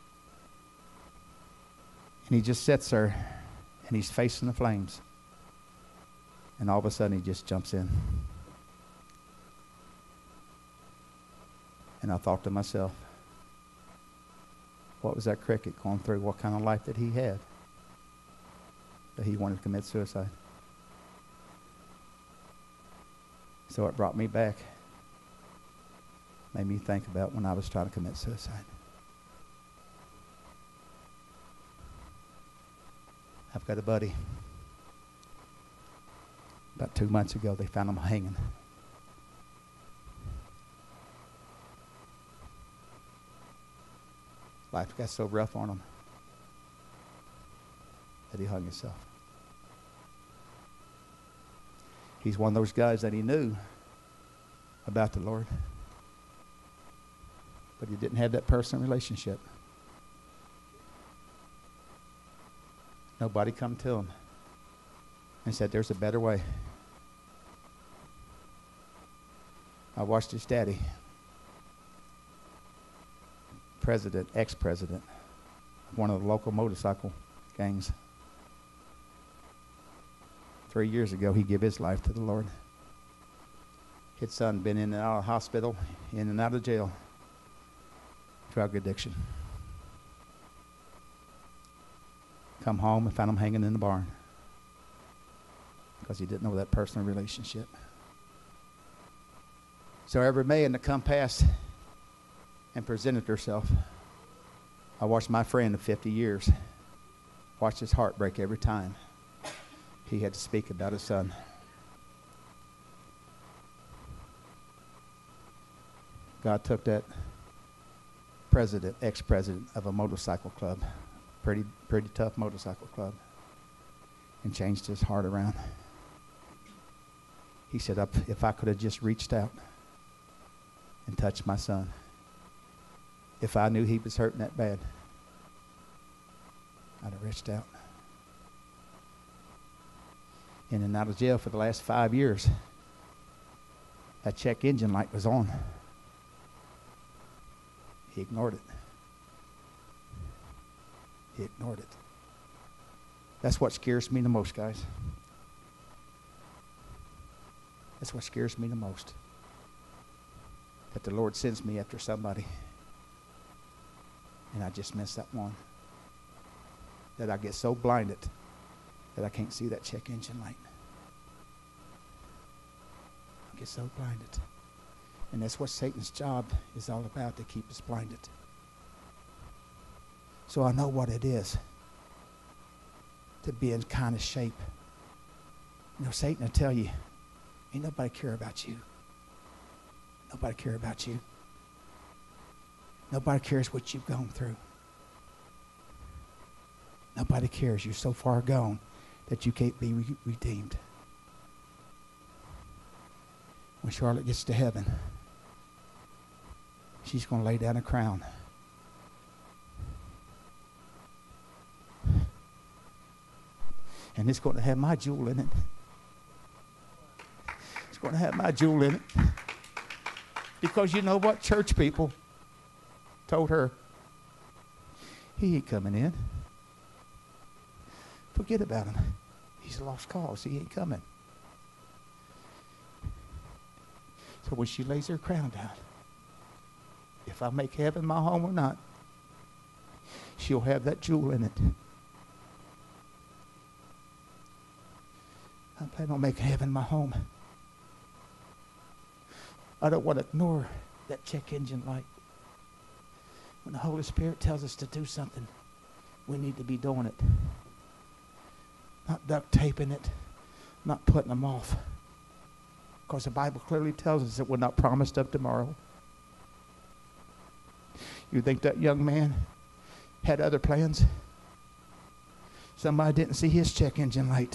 Speaker 9: And he just sits there and he's facing the flames. And all of a sudden he just jumps in. And I thought to myself, what was that cricket going through? What kind of life did he have that he wanted to commit suicide? So it brought me back. Made me think about when I was trying to commit suicide. I've got a buddy. About two months ago, they found him hanging. Life got so rough on him that he hung himself. He's one of those guys that he knew about the Lord, but he didn't have that personal relationship. Nobody come to him and said, there's a better way. I watched his daddy, president, ex-president of one of the local motorcycle gangs. Three years ago, he gave his life to the Lord. His son been in and out of the hospital, in and out of jail. Drug addiction. Come home and found him hanging in the barn because he didn't know that personal relationship. So every man that come past and presented herself, I watched my friend of fifty years, watched his heart break every time he had to speak about his son. God took that president, ex-president of a motorcycle club, pretty, pretty tough motorcycle club, and changed his heart around. He said, if I could have just reached out and touched my son, if I knew he was hurting that bad, I'd have reached out. In and out of jail for the last five years, that check engine light was on. He ignored it. He ignored it. That's what scares me the most, guys. That's what scares me the most. That the Lord sends me after somebody, and I just miss that one. That I get so blinded that I can't see that check engine light. I get so blinded. And that's what Satan's job is all about, to keep us blinded. So I know what it is to be in kind of shape. You know, Satan will tell you, ain't nobody care about you. Nobody care about you. Nobody cares what you've gone through. Nobody cares. You're so far gone that you can't be re- redeemed. When Charlotte gets to heaven, she's going to lay down a crown. And it's going to have my jewel in it. It's going to have my jewel in it. Because you know what? Church people told her, he ain't coming in. Forget about him. He's a lost cause. He ain't coming. So when she lays her crown down, if I make heaven my home or not, she'll have that jewel in it. I plan on making heaven my home. I don't want to ignore that check engine light. When the Holy Spirit tells us to do something, we need to be doing it. Not duct taping it, not putting them off. Because the Bible clearly tells us that we're not promised of tomorrow. You think that young man had other plans? Somebody didn't see his check engine light.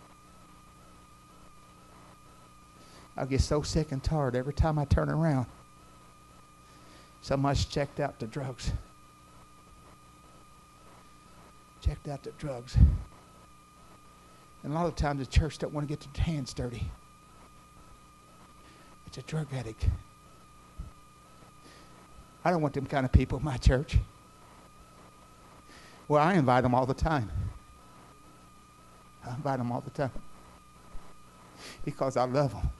Speaker 9: I get so sick and tired every time I turn around. Somebody's checked out the drugs. Checked out the drugs. And a lot of times the church don't want to get their hands dirty. It's a drug addict. I don't want them kind of people in my church. Well, I invite them all the time. I invite them all the time. Because I love them.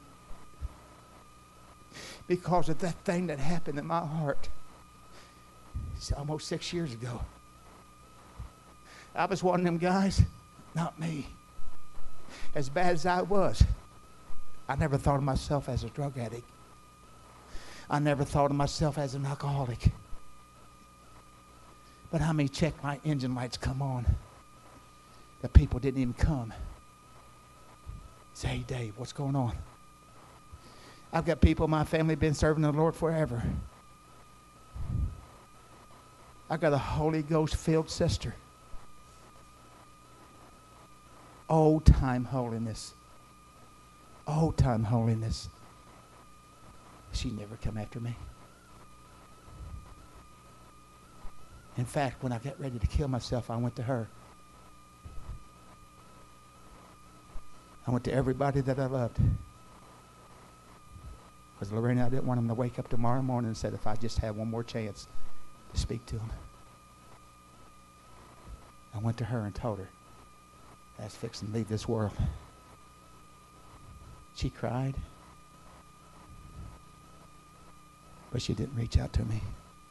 Speaker 9: Because of that thing that happened in my heart. It's almost six years ago. I was one of them guys. Not me. As bad as I was, I never thought of myself as a drug addict. I never thought of myself as an alcoholic. But how many check light engine lights come on? The people didn't even come. Say, hey, Dave, what's going on? I've got people in my family been serving the Lord forever. I've got a Holy Ghost-filled sister. Old time holiness. Old time holiness. She never come after me. In fact, when I got ready to kill myself, I went to her. I went to everybody that I loved. Because Lorena, I didn't want them to wake up tomorrow morning and said, if I just had one more chance to speak to them. I went to her and told her, I was fixing to leave this world. She cried. But she didn't reach out to me.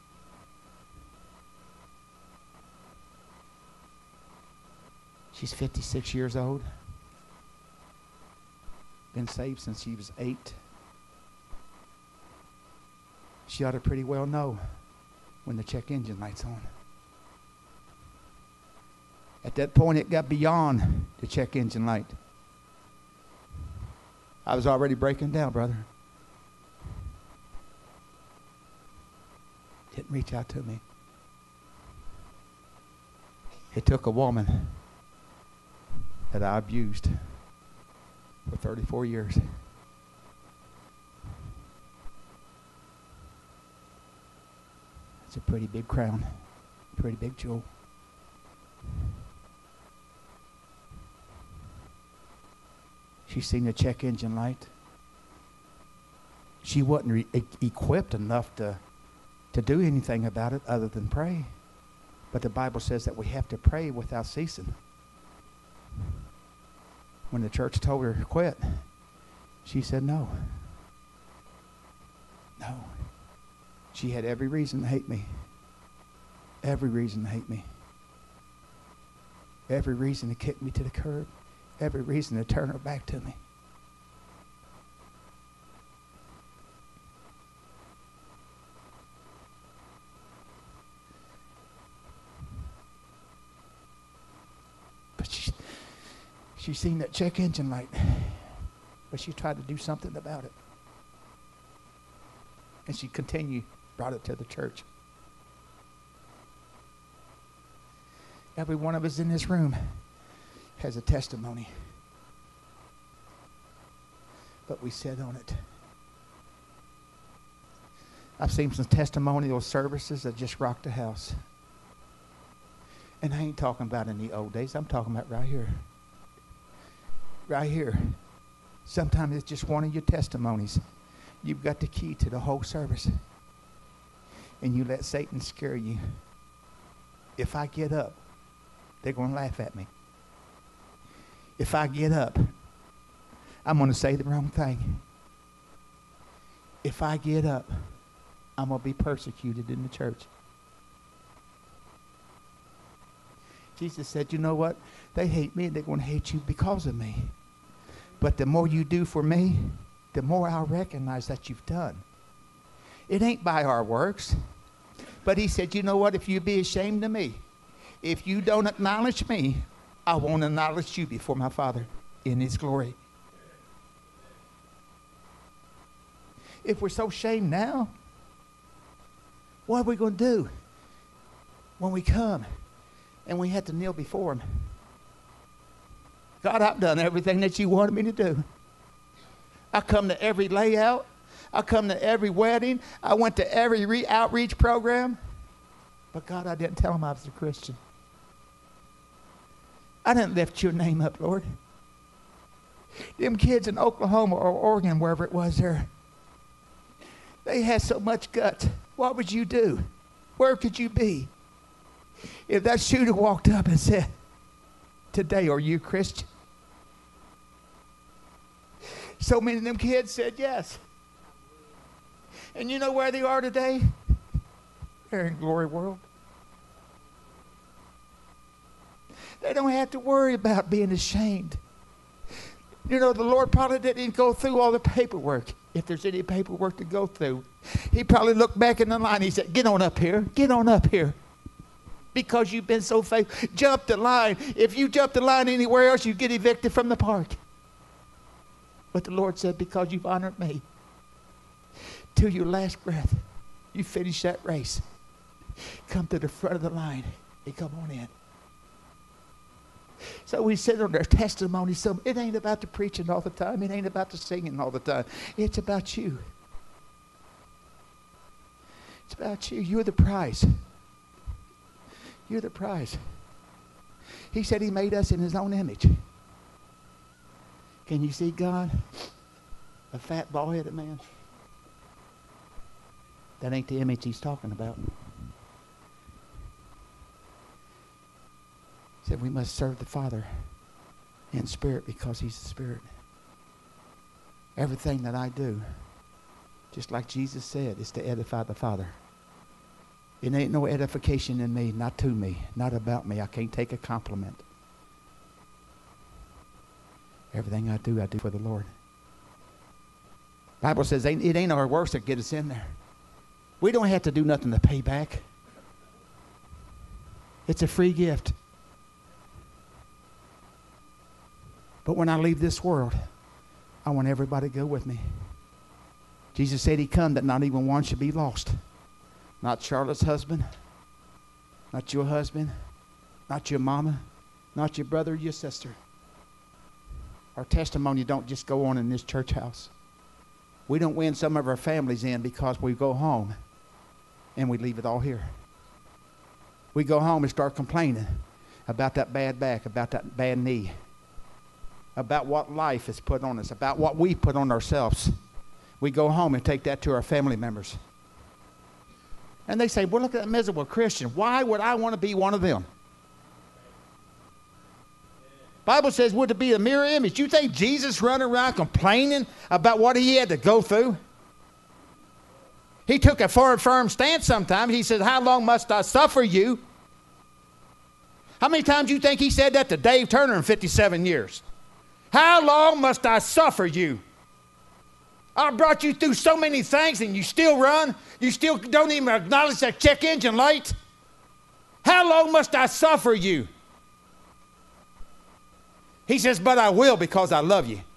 Speaker 9: She's fifty-six years old. Been saved since she was eight. She ought to pretty well know when the check engine light's on. At that point, it got beyond the check engine light. I was already breaking down, brother. didn't reach out to me. It took a woman that I abused for thirty-four years. It's a pretty big crown, pretty big jewel. She's seen the check engine light. She wasn't re- e- equipped enough to, to do anything about it other than pray. But the Bible says that we have to pray without ceasing. When the church told her to quit, she said no. No. She had every reason to hate me. Every reason to hate me. Every reason to kick me to the curb. Every reason to turn her back to me. But she, she seen that check engine light. But she tried to do something about it. And she continued, brought it to the church. Every one of us in this room has a testimony. But we sit on it. I've seen some testimonial services that just rocked the house. And I ain't talking about in the old days. I'm talking about right here. Right here. Sometimes it's just one of your testimonies. You've got the key to the whole service. And you let Satan scare you. If I get up, they're going to laugh at me. If I get up, I'm going to say the wrong thing. If I get up, I'm going to be persecuted in the church. Jesus said, you know what? They hate me and they're going to hate you because of me. But the more you do for me, the more I'll recognize that you've done. It ain't by our works. But he said, you know what? If you be ashamed of me, if you don't acknowledge me, I won't acknowledge you before my Father in his glory. If we're so ashamed now, what are we going to do when we come and we have to kneel before him? God, I've done everything that you wanted me to do. I come to every layout. I come to every wedding. I went to every re- outreach program. But God, I didn't tell him I was a Christian. I didn't lift your name up, Lord. Them kids in Oklahoma or Oregon, wherever it was there, they had so much guts. What would you do? Where could you be if that shooter walked up and said, today, are you a Christian? So many of them kids said yes. And you know where they are today? They're in glory world. They don't have to worry about being ashamed. You know, the Lord probably didn't go through all the paperwork. If there's any paperwork to go through, he probably looked back in the line. He said, get on up here. Get on up here. Because you've been so faithful. Jump the line. If you jump the line anywhere else, you get evicted from the park. But the Lord said, because you've honored me, till your last breath, you finish that race. Come to the front of the line and come on in. So we sit on their testimony. So it ain't about the preaching all the time. It ain't about the singing all the time. It's about you. It's about you. You're the prize. You're the prize. He said he made us in his own image. Can you see God? A fat, bald-headed man? That ain't the image he's talking about. He said we must serve the Father in spirit because he's the Spirit. Everything that I do, just like Jesus said, is to edify the Father. It ain't no edification in me, not to me, not about me. I can't take a compliment. Everything I do, I do for the Lord. Bible says it ain't our works that get us in there. We don't have to do nothing to pay back. It's a free gift. But when I leave this world, I want everybody to go with me. Jesus said he come that not even one should be lost, Not Charlotte's husband. Not your husband. Not your mama. Not your brother or your sister. Our testimony don't just go on in this church house. We don't win some of our families in because we go home and we leave it all here. We go home and start complaining about that bad back, about that bad knee, about what life has put on us, about what we put on ourselves. We go home and take that to our family members. And they say, well, look at that miserable Christian. Why would I want to be one of them? Bible says, would it be a mirror image? You think Jesus running around complaining about what he had to go through? He took a firm, firm stance sometimes. He said, how long must I suffer you? How many times do you think he said that to Dave Turner in fifty-seven years? How long must I suffer you? I brought you through so many things and you still run? You still don't even acknowledge that check engine light? How long must I suffer you? He says, but I will because I love you.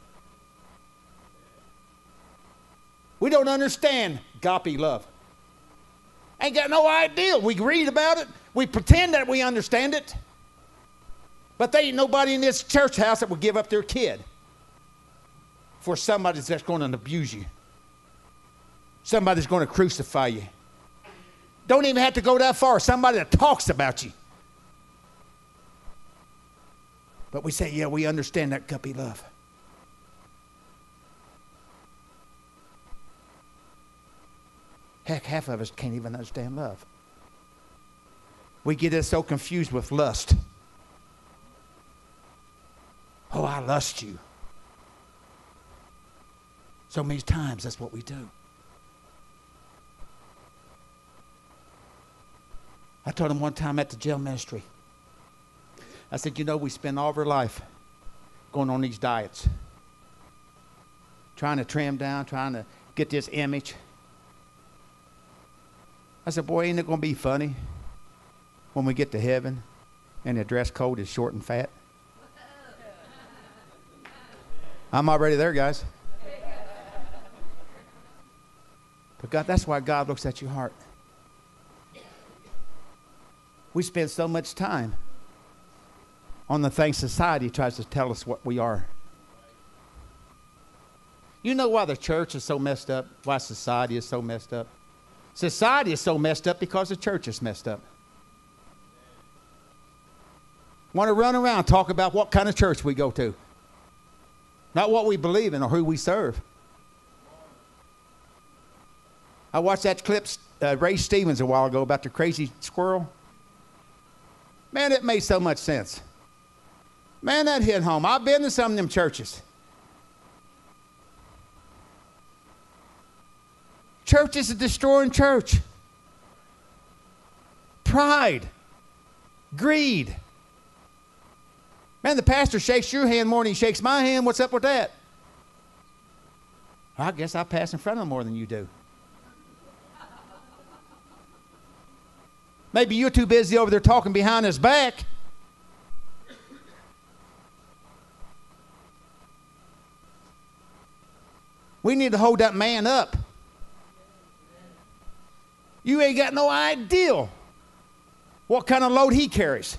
Speaker 9: We don't understand agape love. Ain't got no idea. We read about it. We pretend that we understand it. But there ain't nobody in this church house that will give up their kid for somebody that's going to abuse you. Somebody that's going to crucify you. Don't even have to go that far. Somebody that talks about you. But we say, yeah, we understand that guppy love. Heck, half of us can't even understand love. We get us so confused with lust. Oh, I lust you. So many times that's what we do. I told him one time at the jail ministry, I said, you know, we spend all of our life going on these diets, trying to trim down, trying to get this image. I said, boy, ain't it going to be funny when we get to heaven and the dress code is short and fat? I'm already there, guys. But God, that's why God looks at your heart. We spend so much time on the things society tries to tell us what we are. You know why the church is so messed up? Why society is so messed up? Society is so messed up because the church is messed up. Want to run around and talk about what kind of church we go to. Not what we believe in or who we serve. I watched that clip, uh, Ray Stevens, a while ago about the crazy squirrel. Man, it made so much sense. Man, that hit home. I've been to some of them churches. Church is a destroying church. Pride. Greed. Man, the pastor shakes your hand more than he shakes my hand. What's up with that? I guess I pass in front of him more than you do. Maybe you're too busy over there talking behind his back. We need to hold that man up. You ain't got no idea what kind of load he carries.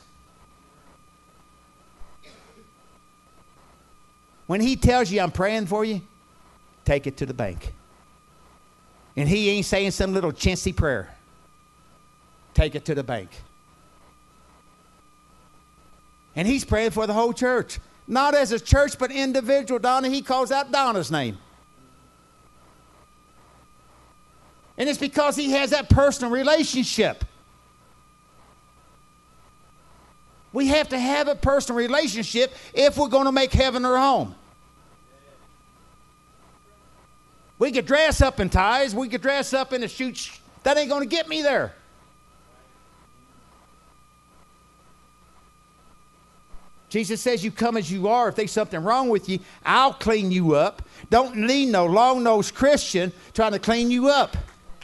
Speaker 9: When he tells you, I'm praying for you, take it to the bank. And he ain't saying some little chintzy prayer. Take it to the bank. And he's praying for the whole church. Not as a church, but individual. Donna, he calls out Donna's name. And it's because he has that personal relationship. We have to have a personal relationship if we're going to make heaven our home. We could dress up in ties. We could dress up in a suit. That ain't going to get me there. Jesus says you come as you are. If there's something wrong with you, I'll clean you up. Don't need no long-nosed Christian trying to clean you up.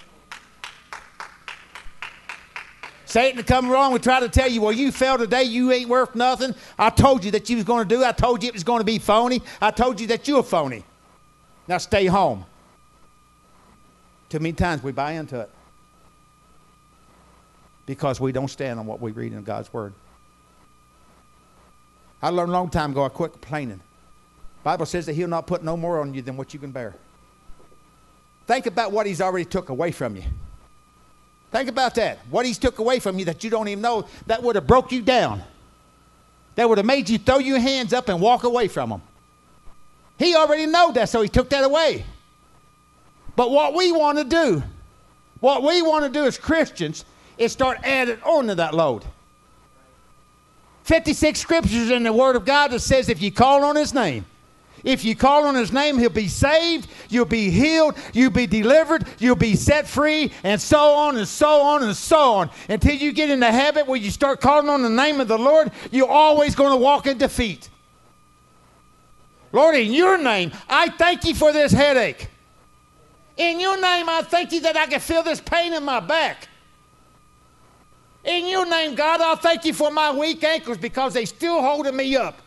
Speaker 9: Satan come wrong and try to tell you, well, you fell today, you ain't worth nothing. I told you that you was going to do it. I told you it was going to be phony. I told you that you're phony. Now stay home. Too many times we buy into it. because we don't stand on what we read in God's Word. I learned a long time ago, I quit complaining. The Bible says that he'll not put no more on you than what you can bear. Think about what he's already took away from you. Think about that. What he's took away from you that you don't even know, that would have broke you down. That would have made you throw your hands up and walk away from him. He already know that, so he took that away. But what we want to do, what we want to do as Christians is start adding on to that load. fifty-six scriptures in the Word of God that says if you call on his name, if you call on his name, he'll be saved, you'll be healed, you'll be delivered, you'll be set free, and so on and so on and so on. Until you get in the habit where you start calling on the name of the Lord, you're always going to walk in defeat. Lord, in your name, I thank you for this headache. In your name, I thank you that I can feel this pain in my back. In your name, God, I'll thank you for my weak ankles because they're still holding me up.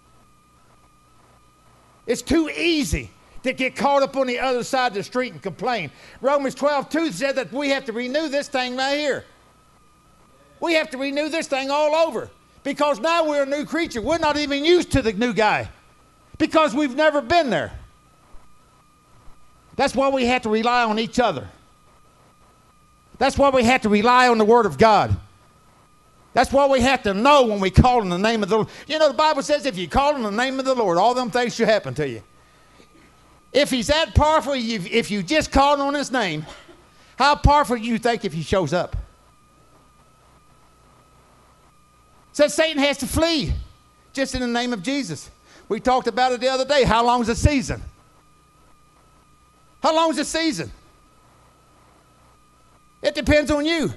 Speaker 9: It's too easy to get caught up on the other side of the street and complain. Romans twelve two said that we have to renew this thing right here. We have to renew this thing all over because now we're a new creature. We're not even used to the new guy because we've never been there. That's why we have to rely on each other. That's why we have to rely on the Word of God. That's why we have to know when we call in the name of the Lord. You know, the Bible says if you call in the name of the Lord, all them things should happen to you. If he's that powerful, if you just call on his name, how powerful do you think if he shows up? It says Satan has to flee just in the name of Jesus. We talked about it the other day. How long is the season? How long is the season? It depends on you.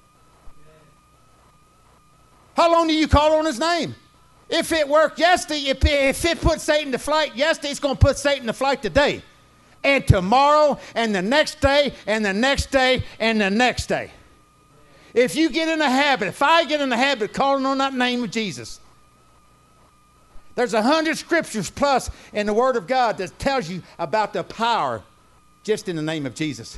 Speaker 9: How long do you call on his name? If it worked yesterday, if it, if it put Satan to flight yesterday, it's going to put Satan to flight today. And tomorrow, and the next day, and the next day, and the next day. If you get in the habit, if I get in the habit of calling on that name of Jesus, there's a hundred scriptures plus in the Word of God that tells you about the power just in the name of Jesus.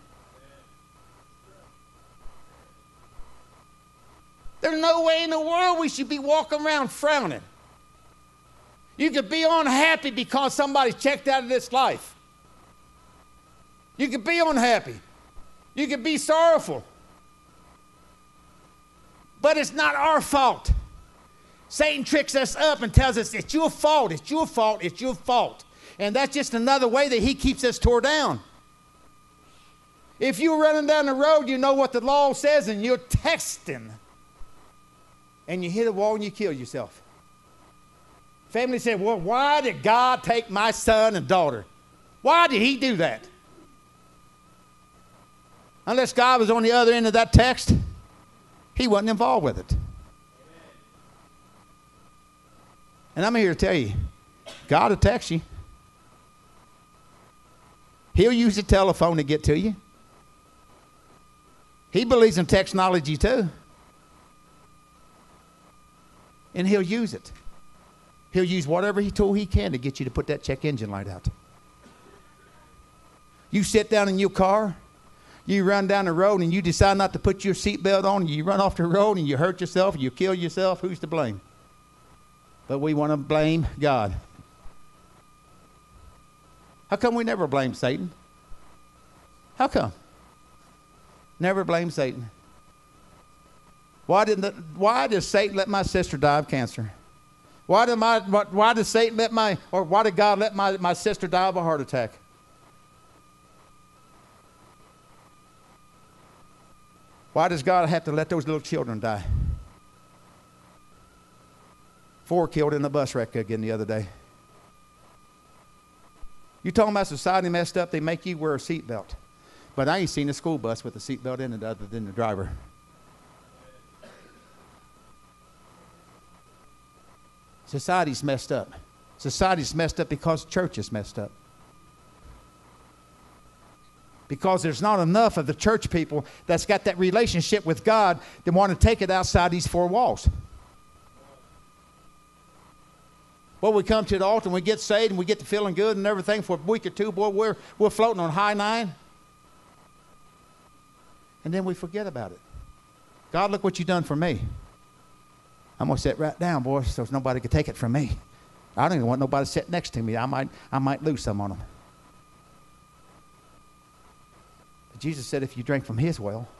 Speaker 9: There's no way in the world we should be walking around frowning. You could be unhappy because somebody checked out of this life. You could be unhappy. You could be sorrowful. But it's not our fault. Satan tricks us up and tells us it's your fault, it's your fault, it's your fault. And that's just another way that he keeps us tore down. If you're running down the road, you know what the law says, and you're texting. And you hit a wall and you kill yourself. Family said, well, why did God take my son and daughter? Why did he do that? Unless God was on the other end of that text, he wasn't involved with it. And I'm here to tell you, God will text you. He'll use the telephone to get to you. He believes in technology too. And he'll use it. He'll use whatever he tool he can to get you to put that check engine light out. You sit down in your car, you run down the road and you decide not to put your seatbelt on, and you run off the road and you hurt yourself, you kill yourself, who's to blame? But we want to blame God. How come we never blame Satan? How come? Never blame Satan. Why did the, why does Satan let my sister die of cancer? Why did my why did Satan let my or why did God let my, my sister die of a heart attack? Why does God have to let those little children die? Four killed in a bus wreck again the other day. You talking about society messed up, they make you wear a seatbelt. But I ain't seen a school bus with a seatbelt in it other than the driver. Society's messed up. Society's messed up because church is messed up. Because there's not enough of the church people that's got that relationship with God that want to take it outside these four walls. Well, we come to the altar and we get saved and we get to feeling good and everything for a week or two. Boy, we're, we're floating on high nine. And then we forget about it. God, look what you done for me. I'm going to sit right down, boy, so nobody can take it from me. I don't even want nobody to sit next to me. I might, I might lose some on them. But Jesus said if you drink from his well,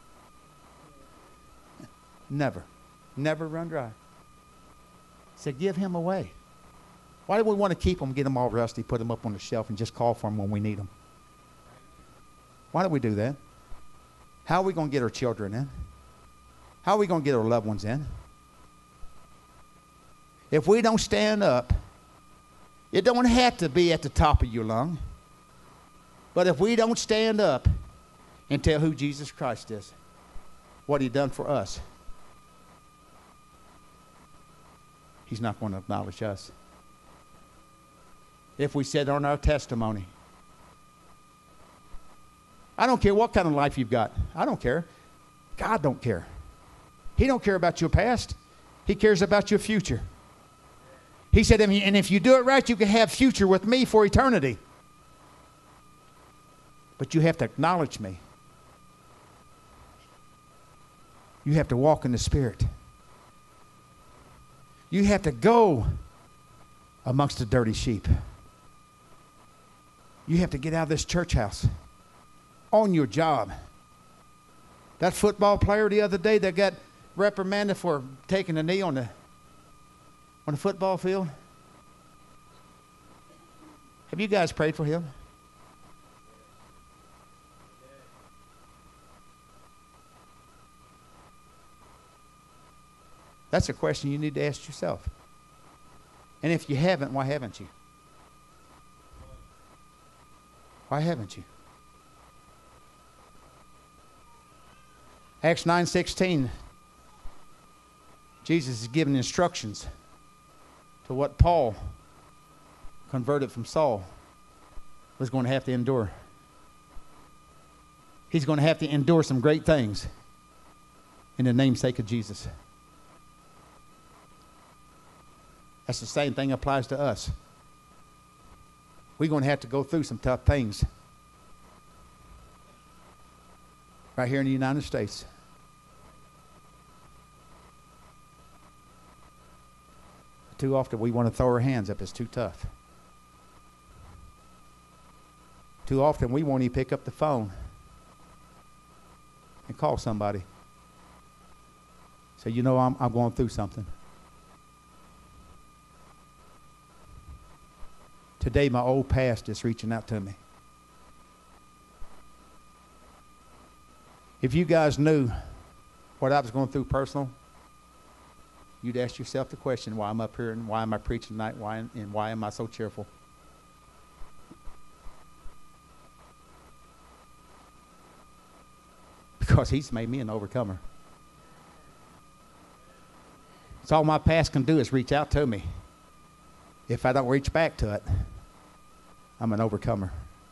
Speaker 9: never, never run dry. He said give him away. Why do we want to keep them, get them all rusty, put them up on the shelf, and just call for them when we need them? Why do we do that? How are we going to get our children in? How are we going to get our loved ones in? If we don't stand up, it don't have to be at the top of your lung. But if we don't stand up and tell who Jesus Christ is, what he done for us, he's not going to acknowledge us. If we said on our testimony, I don't care what kind of life you've got. I don't care. God don't care. He don't care about your past. He cares about your future. He said, and if you do it right, you can have future with me for eternity. But you have to acknowledge me. You have to walk in the Spirit. You have to go amongst the dirty sheep. You have to get out of this church house. On your job. That football player the other day that got reprimanded for taking a knee on the on the football field. Have you guys prayed for him? That's a question you need to ask yourself. And if you haven't, why haven't you? Why haven't you? Acts nine sixteen, Jesus is giving instructions to what Paul, converted from Saul, was going to have to endure. He's going to have to endure some great things in the namesake of Jesus. That's the same thing applies to us. We're going to have to go through some tough things right here in the United States. Too often we want to throw our hands up. It's too tough. Too often we won't even pick up the phone and call somebody. Say, you know, I'm, I'm going through something. Today my old past is reaching out to me. If you guys knew what I was going through personal, you'd ask yourself the question, why I'm up here and why am I preaching tonight? Why and why am I so cheerful? Because he's made me an overcomer. It's all my past can do is reach out to me. If I don't reach back to it, I'm an overcomer.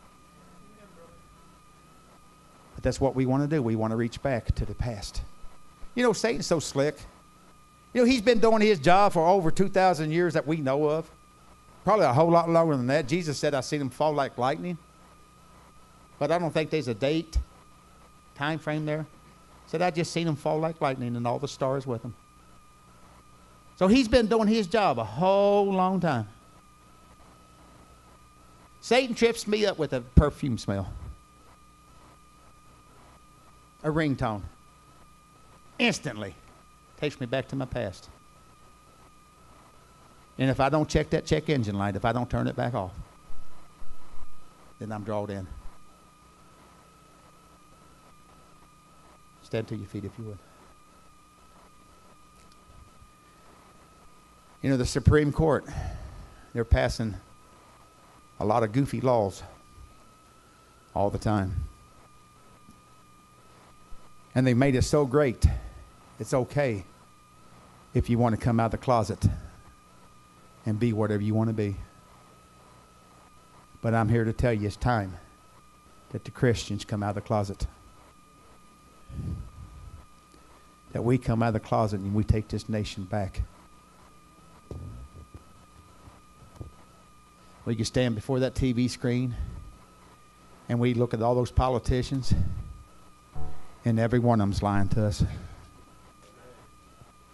Speaker 9: But that's what we want to do. We want to reach back to the past. You know, Satan's so slick. You know, he's been doing his job for over two thousand years that we know of. Probably a whole lot longer than that. Jesus said, I've seen him fall like lightning. But I don't think there's a date, time frame there. Said, I just seen him fall like lightning and all the stars with him. So he's been doing his job a whole long time. Satan trips me up with a perfume smell. A ringtone. Instantly takes me back to my past. And if I don't check that check engine light, if I don't turn it back off, then I'm drawn in. Stand to your feet if you would. You know, the Supreme Court, they're passing a lot of goofy laws all the time. And they made it so great, it's okay if you want to come out of the closet and be whatever you want to be. But I'm here to tell you it's time that the Christians come out of the closet. That we come out of the closet and we take this nation back. We can stand before that T V screen and we look at all those politicians and every one of them's lying to us.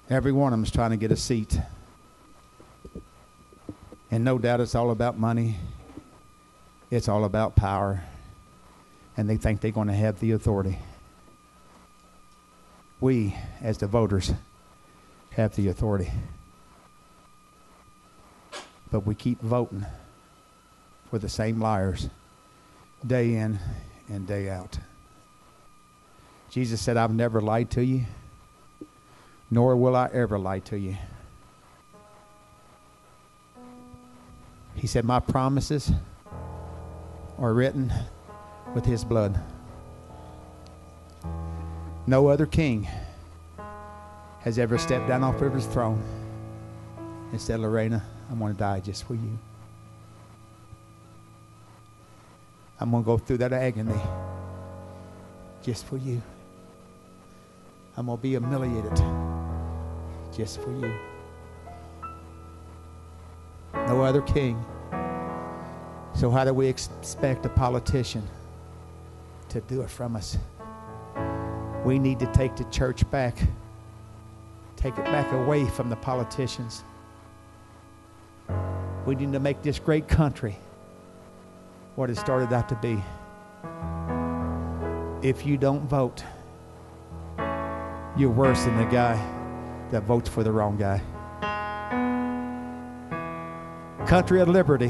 Speaker 9: Every one of them is trying to get a seat. And no doubt it's all about money. It's all about power. And they think they're going to have the authority. We, as the voters, have the authority. But we keep voting for the same liars day in and day out. Jesus said, I've never lied to you, nor will I ever lie to you. He said, my promises are written with his blood. No other king has ever stepped down off of his throne and said, Lorena, I'm going to die just for you. I'm going to go through that agony just for you. I'm going to be humiliated just for you. No other king. So how do we expect a politician to do it from us? We need to take the church back. Take it back away from the politicians. We need to make this great country what it started out to be. If you don't vote, you're worse than the guy that votes for the wrong guy. Country of liberty.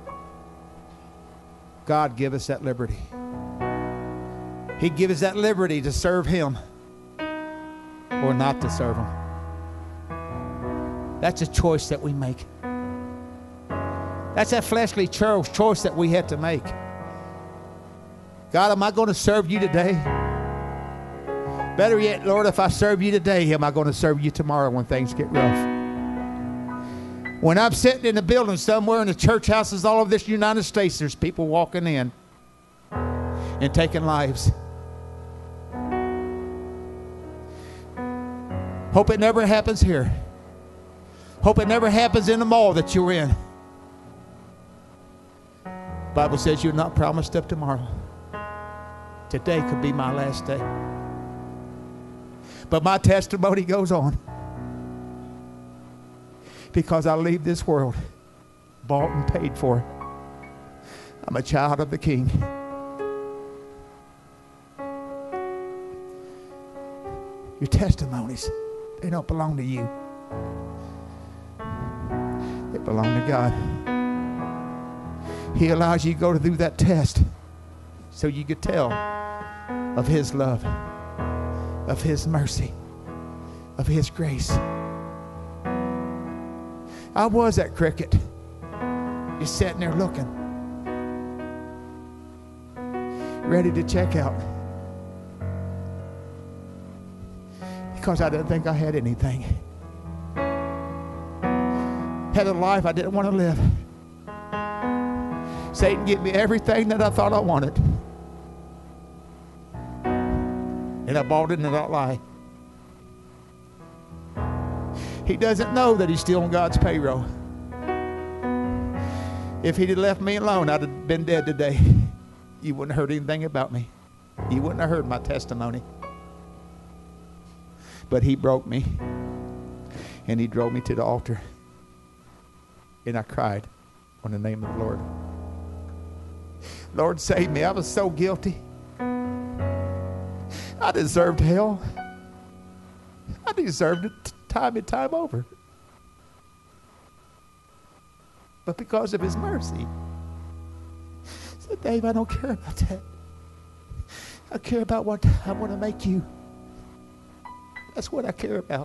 Speaker 9: God give us that liberty. He gives us that liberty to serve him or not to serve him. That's a choice that we make. That's that fleshly cho- choice that we have to make. God, am I going to serve you today? Better yet, Lord, if I serve you today, am I going to serve you tomorrow when things get rough? When I'm sitting in a building somewhere in the church houses all over this United States, there's people walking in and taking lives. Hope it never happens here. Hope it never happens in the mall that you're in. The Bible says you're not promised of tomorrow. Today could be my last day. But my testimony goes on. Because I leave this world bought and paid for. I'm a child of the King. Your testimonies, they don't belong to you. They belong to God. He allows you to go through that test so you could tell of his love, of his mercy, of his grace. I was that cricket, just sitting there looking, ready to check out, because I didn't think I had anything. Had a life I didn't want to live. Satan gave me everything that I thought I wanted, and I bought into that lie. He doesn't know that he's still on God's payroll. If he'd have left me alone, I'd have been dead today. You wouldn't have heard anything about me. You wouldn't have heard my testimony. But he broke me, and he drove me to the altar, and I cried on the name of the Lord. Lord, save me. I was so guilty. I deserved hell. I deserved it time and time over. But because of his mercy, he said, Dave, I don't care about that. I care about what I want to make you. That's what I care about.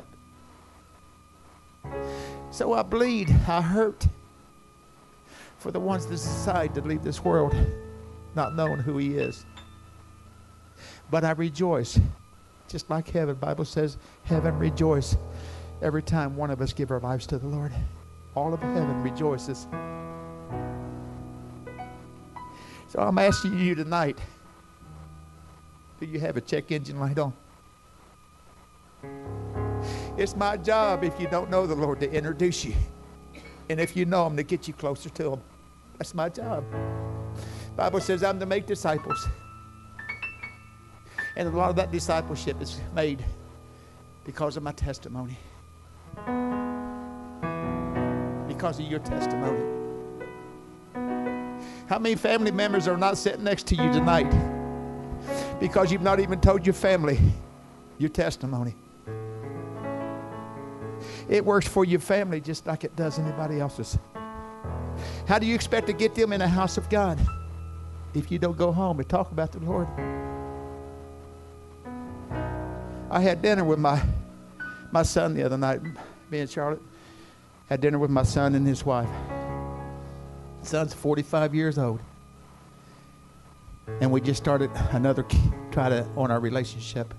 Speaker 9: So I bleed, I hurt for the ones that decide to leave this world not knowing who he is. But I rejoice, just like heaven. The Bible says, heaven rejoice every time one of us give our lives to the Lord. All of heaven rejoices. So I'm asking you tonight, do you have a check engine light on? It's my job, if you don't know the Lord, to introduce you. And if you know him, to get you closer to him. That's my job. The Bible says I'm to make disciples. And a lot of that discipleship is made because of my testimony. Because of your testimony. How many family members are not sitting next to you tonight because you've not even told your family your testimony? It works for your family just like it does anybody else's. How do you expect to get them in the house of God if you don't go home and talk about the Lord? I had dinner with my my son the other night. Me and Charlotte had dinner with my son and his wife. Son's forty-five years old. And we just started another try to on our relationship.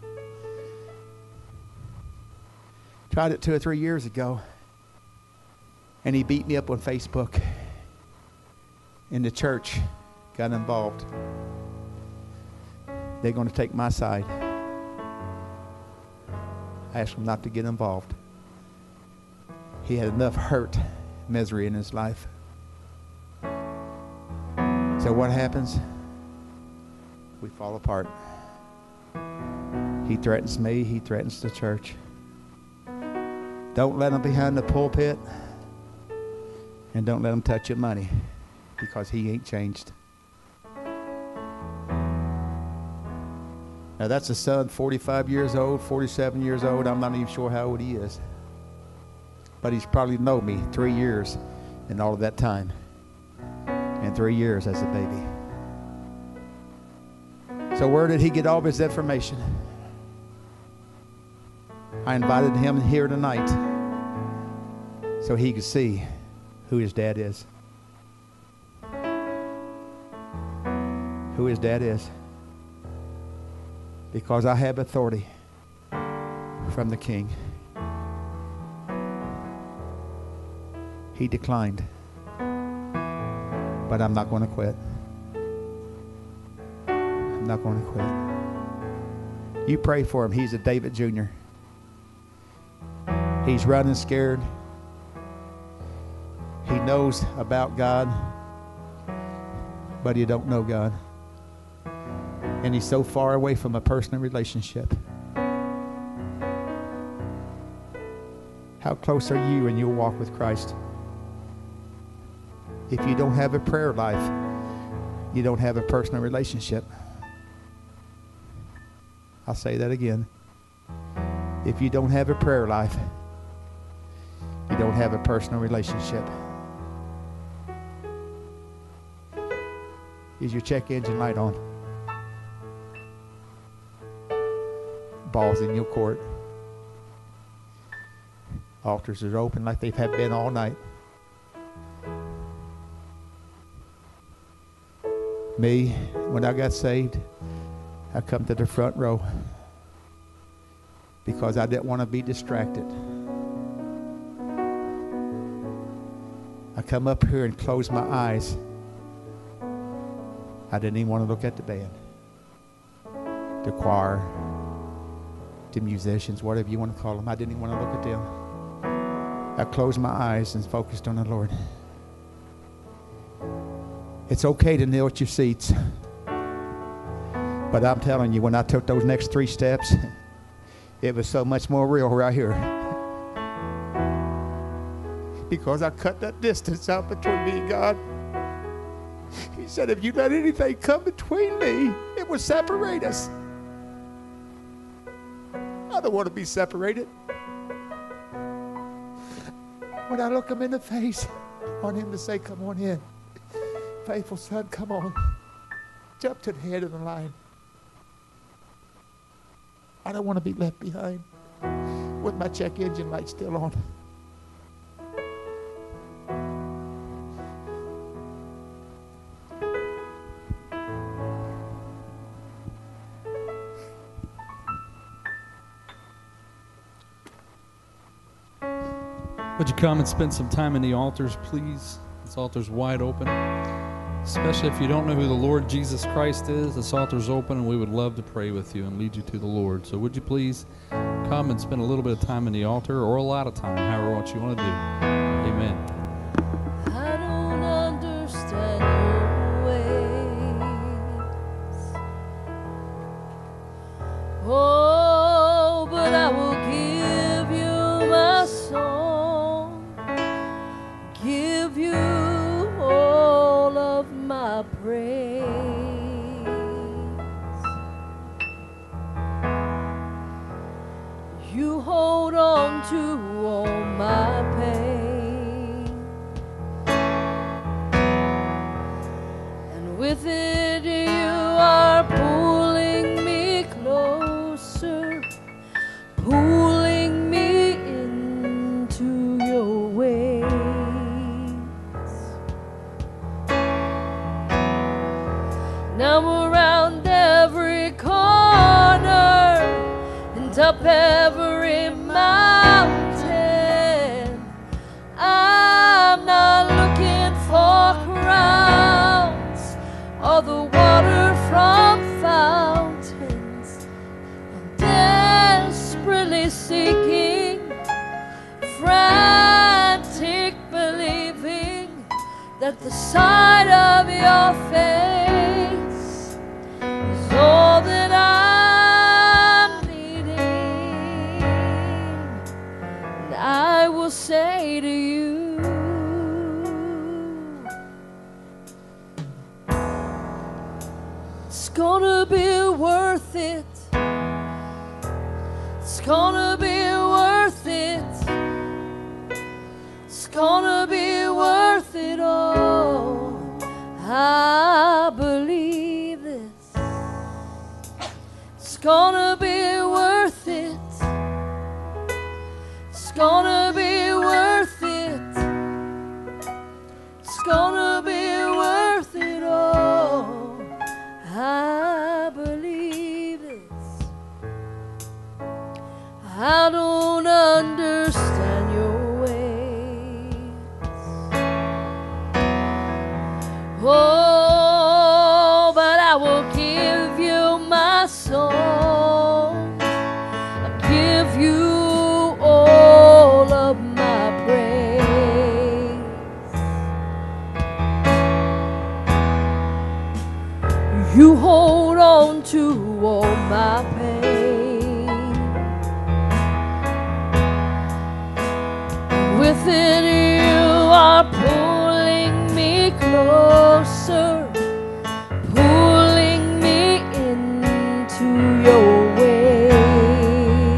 Speaker 9: Tried it two or three years ago. And he beat me up on Facebook. And the church got involved. They're going to take my side. I asked him not to get involved. He had enough hurt, misery in his life. So what happens? We fall apart. He threatens me. He threatens the church. Don't let him behind the pulpit. And don't let him touch your money. Because he ain't changed. Now that's a son, forty-five years old, forty-seven years old. I'm not even sure how old he is. But he's probably known me three years in all of that time. And three years as a baby. So where did he get all of his information? I invited him here tonight so he could see who his dad is. Who his dad is. Because I have authority from the king. He declined. But I'm not going to quit. I'm not going to quit. You pray for him. He's a David Junior He's running scared. He knows about God, but he don't know God. And he's so far away from a personal relationship. How close are you in your walk with Christ? If you don't have a prayer life, you don't have a personal relationship. I'll say that again. If you don't have a prayer life, you don't have a personal relationship. Is your check engine light on? Balls in your court. Altars are open like they've had been all night. Me, when I got saved, I come to the front row because I didn't want to be distracted. I come up here and close my eyes. I didn't even want to look at the band, the choir, the musicians, whatever you want to call them. I didn't even want to look at them. I closed my eyes and focused on the Lord. It's okay to kneel at your seats. But I'm telling you, when I took those next three steps, it was so much more real right here. Because I cut that distance out between me and God. He said, if you let anything come between me, it will separate us. I don't want to be separated. When I look him in the face, I want him to say, come on in. Faithful son, come on. Jump to the head of the line. I don't want to be left behind with my check engine light still on.
Speaker 10: Would you come and spend some time in the altars, please? This altar's wide open. Especially if you don't know who the Lord Jesus Christ is, this altar's open and we would love to pray with you and lead you to the Lord. So would you please come and spend a little bit of time in the altar, or a lot of time, however what you want to do. Amen.
Speaker 3: I don't understand your ways. Oh, but I will give you my soul. You hold on to all my pain, and with it you are pulling me closer, pulling me into your ways. Now around every corner and up every mountain, I'm not looking for crowns or the water from fountains. I'm desperately seeking, frantic believing that the sight of your face is all that I'm needing. And I will say to you, it's gonna be worth it. It's gonna be worth it. It's gonna be worth it all. I believe this. It's gonna be worth it. It's gonna be worth it. It's gonna be worth it all. I believe this. I don't understand your ways. Oh, but I will give you my song. I'll give you all of my praise. You hold on to all my pain. Within you are pulling me closer, pulling me into your ways.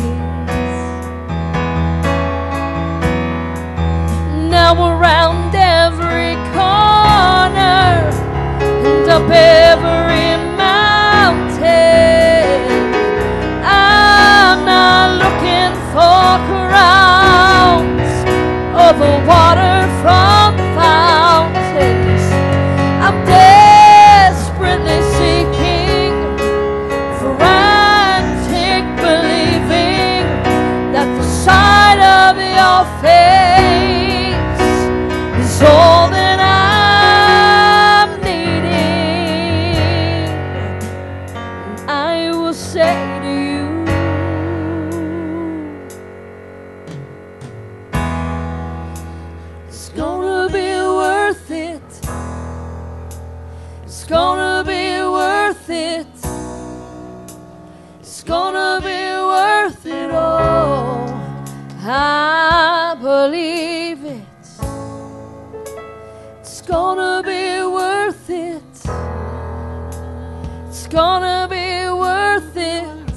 Speaker 3: Now around every corner and up every mountain, I'm not looking for crowns or the water from fountains. I'm desperately seeking, frantic believing that the sight of your face is all that I'm needing. And I will say to you, it's gonna be worth it. It's gonna be worth it. It's gonna be worth it all. I believe it. It's gonna be worth it. It's gonna be worth it.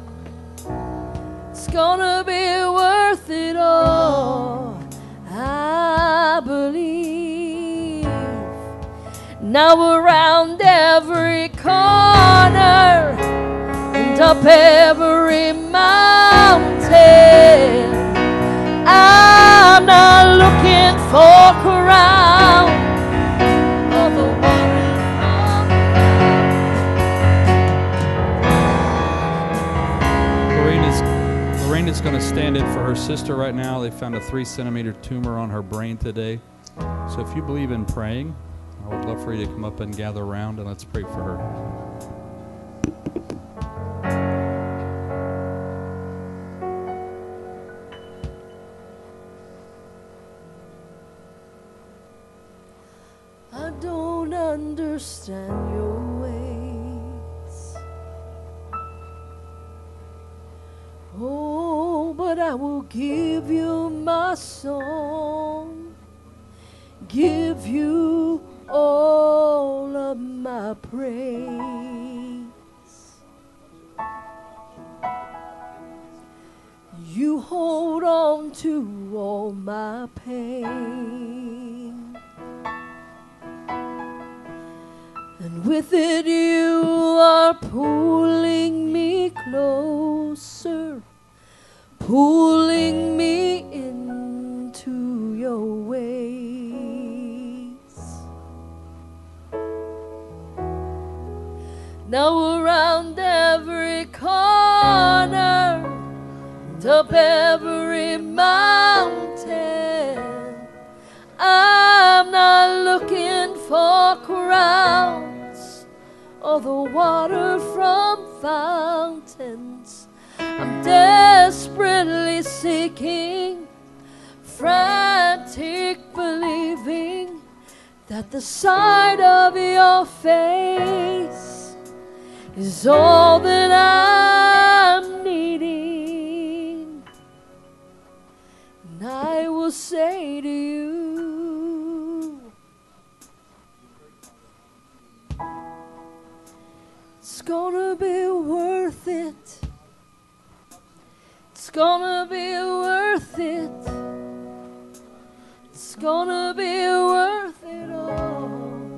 Speaker 3: It's gonna be worth it all. I believe. Now around every corner and up every mountain, I'm not looking for crown or the water from
Speaker 10: Lorena's, Lorena's going to stand in for her sister right now. They found a three centimeter tumor on her brain today. So if you believe in praying, I would love for you to come up and gather around and let's pray for her.
Speaker 3: I don't understand your ways. Oh, but I will give you my song, give you all of my praise. You hold on to all my pain, and with it you are pulling me closer, pulling me into your ways. Now around every corner, up every mountain, I'm not looking for crowds or the water from fountains. I'm desperately seeking, frantic believing that the sight of your face is all that I'm needing. And I will say to you, it's gonna be worth it. It's gonna be worth it. It's gonna be worth it all.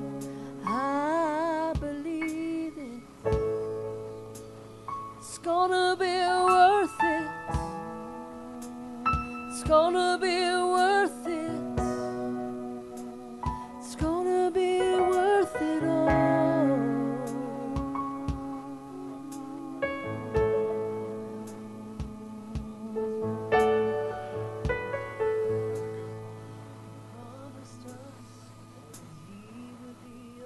Speaker 3: I believe it. It's gonna be worth it. It's gonna be worth it. It's gonna be worth it all. Promised us he would be a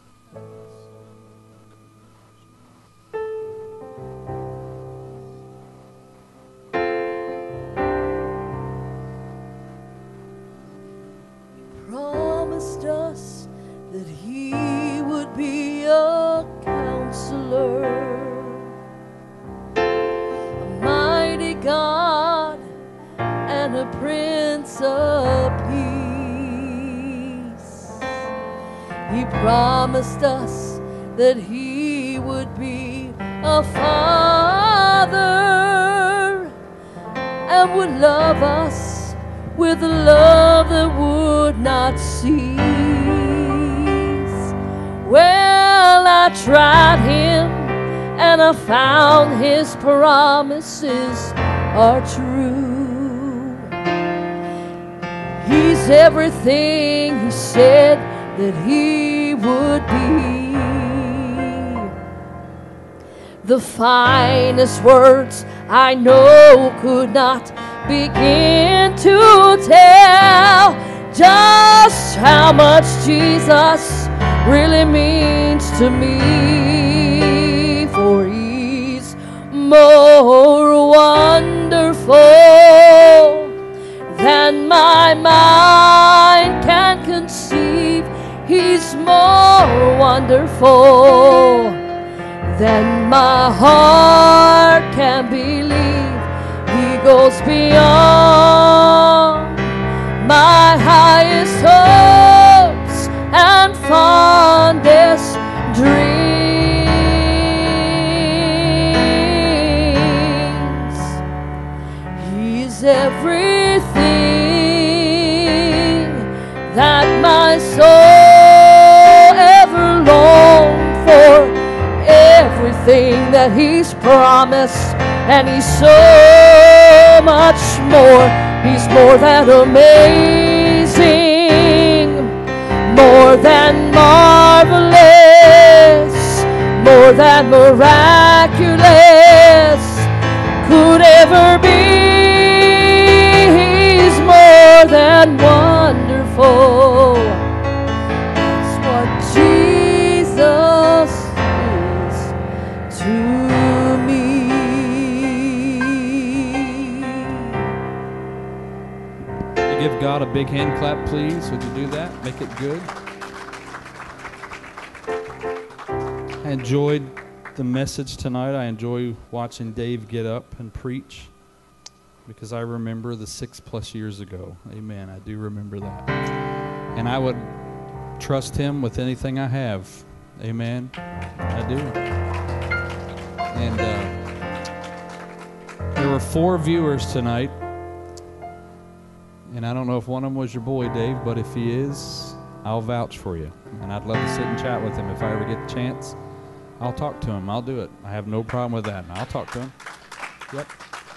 Speaker 3: promised us that he would be a counselor, a mighty God and a prince of peace. He promised us that he would be a father and would love us with a love that would not cease. Well, I tried him and I found his promises are true. He's everything he said that he would be. The finest words I know could not begin to tell just how much Jesus really means to me. For he's more wonderful than my mind can conceive. He's more wonderful than my heart can believe. He goes beyond my highest hopes and fondest dreams. He's everything that my soul ever longed for, everything that he's promised, and he's so much more. He's more than amazing, more than marvelous, more than miraculous could ever be. He's more than wonderful. That's what Jesus is to me.
Speaker 10: Give God a big hand clap, please. Would you do that? Make it good. I enjoyed the message tonight. I enjoy watching Dave get up and preach because I remember the six plus years ago. Amen. I do remember that. And I would trust him with anything I have. Amen. I do. And uh, There were four viewers tonight. And I don't know if one of them was your boy, Dave, but if he is, I'll vouch for you. And I'd love to sit and chat with him if I ever get the chance. I'll talk to him. I'll do it. I have no problem with that. I'll talk to him. Yep.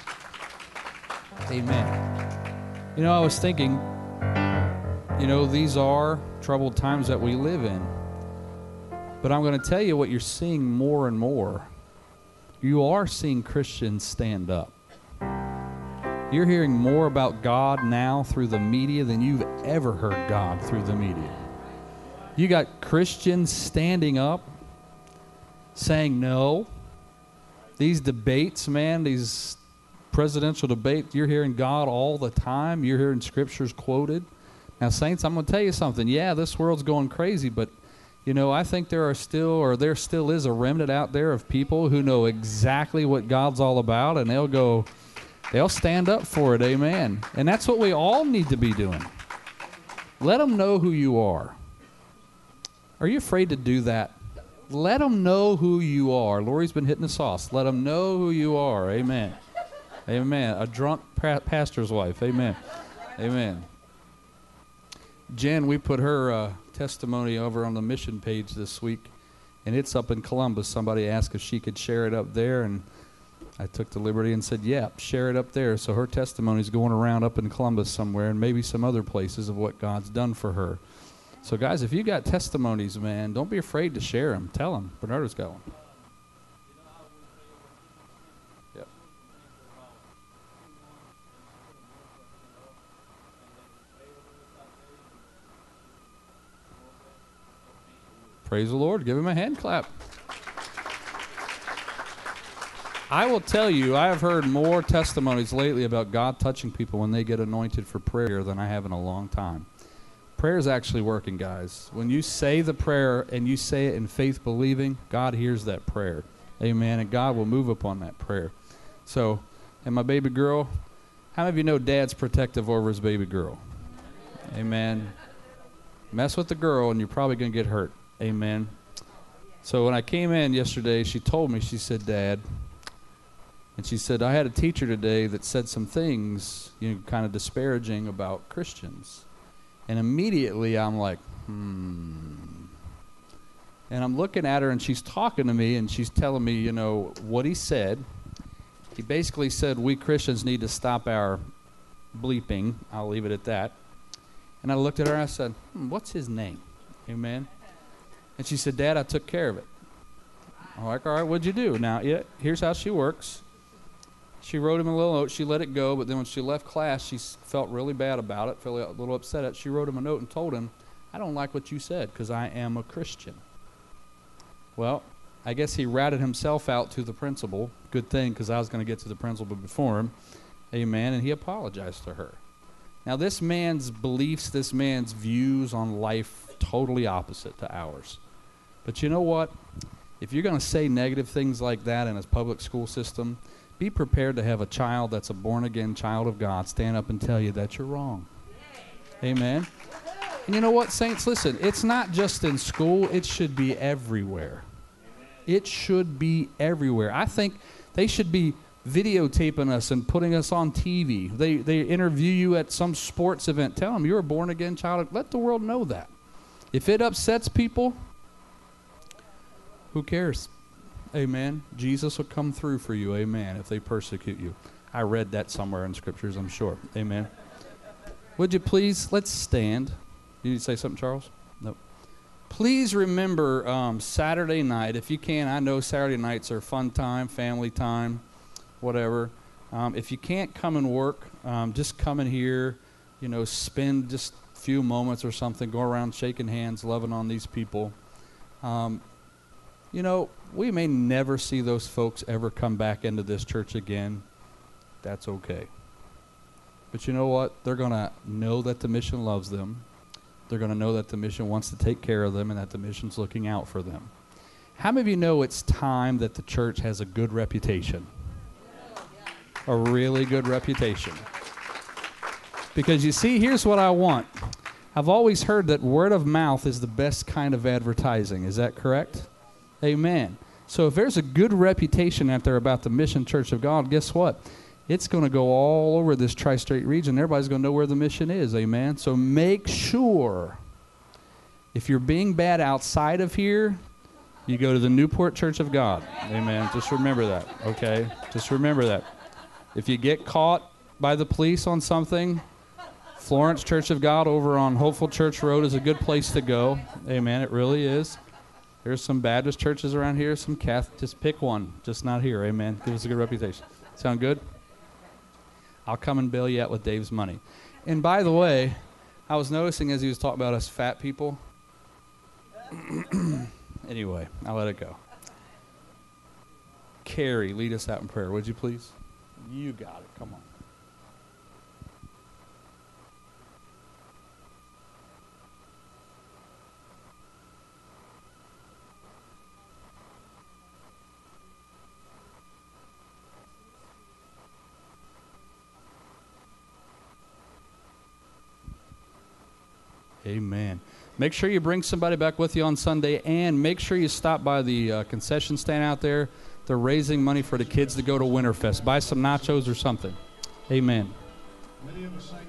Speaker 10: Amen. You know, I was thinking, you know, these are troubled times that we live in. But I'm going to tell you what you're seeing more and more. You are seeing Christians stand up. You're hearing more about God now through the media than you've ever heard God through the media. You got Christians standing up, saying no. These debates, man, these presidential debates, you're hearing God all the time. You're hearing scriptures quoted. Now, saints, I'm going to tell you something. Yeah, this world's going crazy, but, you know, I think there are still, or there still is a remnant out there of people who know exactly what God's all about, and they'll go... They'll stand up for it, amen. And that's what we all need to be doing. Let them know who you are. Are you afraid to do that? Let them know who you are. Lori's been hitting the sauce. Let them know who you are, amen. Amen. A drunk pa- pastor's wife, amen. Amen. Jen, we put her uh, testimony over on the mission page this week, and it's up in Columbus. Somebody asked if she could share it up there, and I took the liberty and said, yeah, share it up there. So her testimony's going around up in Columbus somewhere and maybe some other places of what God's done for her. So, guys, if you got testimonies, man, don't be afraid to share them. Tell them. Bernardo's got one. Yep. Praise the Lord. Give him a hand clap. I will tell you, I have heard more testimonies lately about God touching people when they get anointed for prayer than I have in a long time. Prayer is actually working, guys. When you say the prayer and you say it in faith believing, God hears that prayer. Amen. And God will move upon that prayer. So, and my baby girl, how many of you know Dad's protective over his baby girl? Amen. Mess with the girl and you're probably going to get hurt. Amen. So when I came in yesterday, she told me, she said, Dad, and she said, I had a teacher today that said some things, you know, kind of disparaging about Christians. And immediately I'm like, hmm. And I'm looking at her and she's talking to me and she's telling me, you know, what he said. He basically said we Christians need to stop our bleeping. I'll leave it at that. And I looked at her and I said, hmm, what's his name? Amen. And she said, Dad, I took care of it. I'm like, all right, what'd you do? Now, yeah, here's how she works. She wrote him a little note. She let it go, but then when she left class, she felt really bad about it, felt a little upset at it. She wrote him a note and told him, I don't like what you said because I am a Christian. Well, I guess he ratted himself out to the principal. Good thing, because I was going to get to the principal before him. Amen. And he apologized to her. Now, this man's beliefs, this man's views on life, totally opposite to ours. But you know what? If you're going to say negative things like that in a public school system, be prepared to have a child that's a born-again child of God stand up and tell you that you're wrong. Amen. And you know what, saints? Listen, it's not just in school. It should be everywhere. It should be everywhere. I think they should be videotaping us and putting us on T V. They they interview you at some sports event. Tell them you're a born-again child. Let the world know that. If it upsets people, who cares? Amen. Jesus will come through for you. Amen. If they persecute you. I read that somewhere in scriptures, I'm sure. Amen. Would you please, let's stand. You need to say something, Charles? No. Please remember um, Saturday night, if you can. I know Saturday nights are fun time, family time, whatever. Um, if you can't come and work, um, just come in here, you know, spend just a few moments or something, go around shaking hands, loving on these people. Um, you know, we may never see those folks ever come back into this church again. That's okay. But you know what? They're going to know that the mission loves them. They're going to know that the mission wants to take care of them and that the mission's looking out for them. How many of you know it's time that the church has a good reputation? A really good reputation. Because you see, here's what I want. I've always heard that word of mouth is the best kind of advertising. Is that correct? Amen. So if there's a good reputation out there about the Mission Church of God, guess what? it's going to go all over this tri-state region. Everybody's going to know where the mission is, amen? So make sure, if you're being bad outside of here, you go to the Newport Church of God, amen? Just remember that, okay? Just remember that. If you get caught by the police on something, Florence Church of God over on Hopeful Church Road is a good place to go, amen? It really is. There's some Baptist churches around here, some Catholic. Just pick one, just not here, amen? Give us a good reputation. Sound good? I'll come and bail you out with Dave's money. And by the way, I was noticing as he was talking about us fat people. Anyway, I'll let it go. Carrie, lead us out in prayer, would you please? You got it. Come on. Amen. Make sure you bring somebody back with you on Sunday, and make sure you stop by the uh, concession stand out there. They're raising money for the kids to go to Winterfest. Buy some nachos or something. Amen.
Speaker 2: Many of us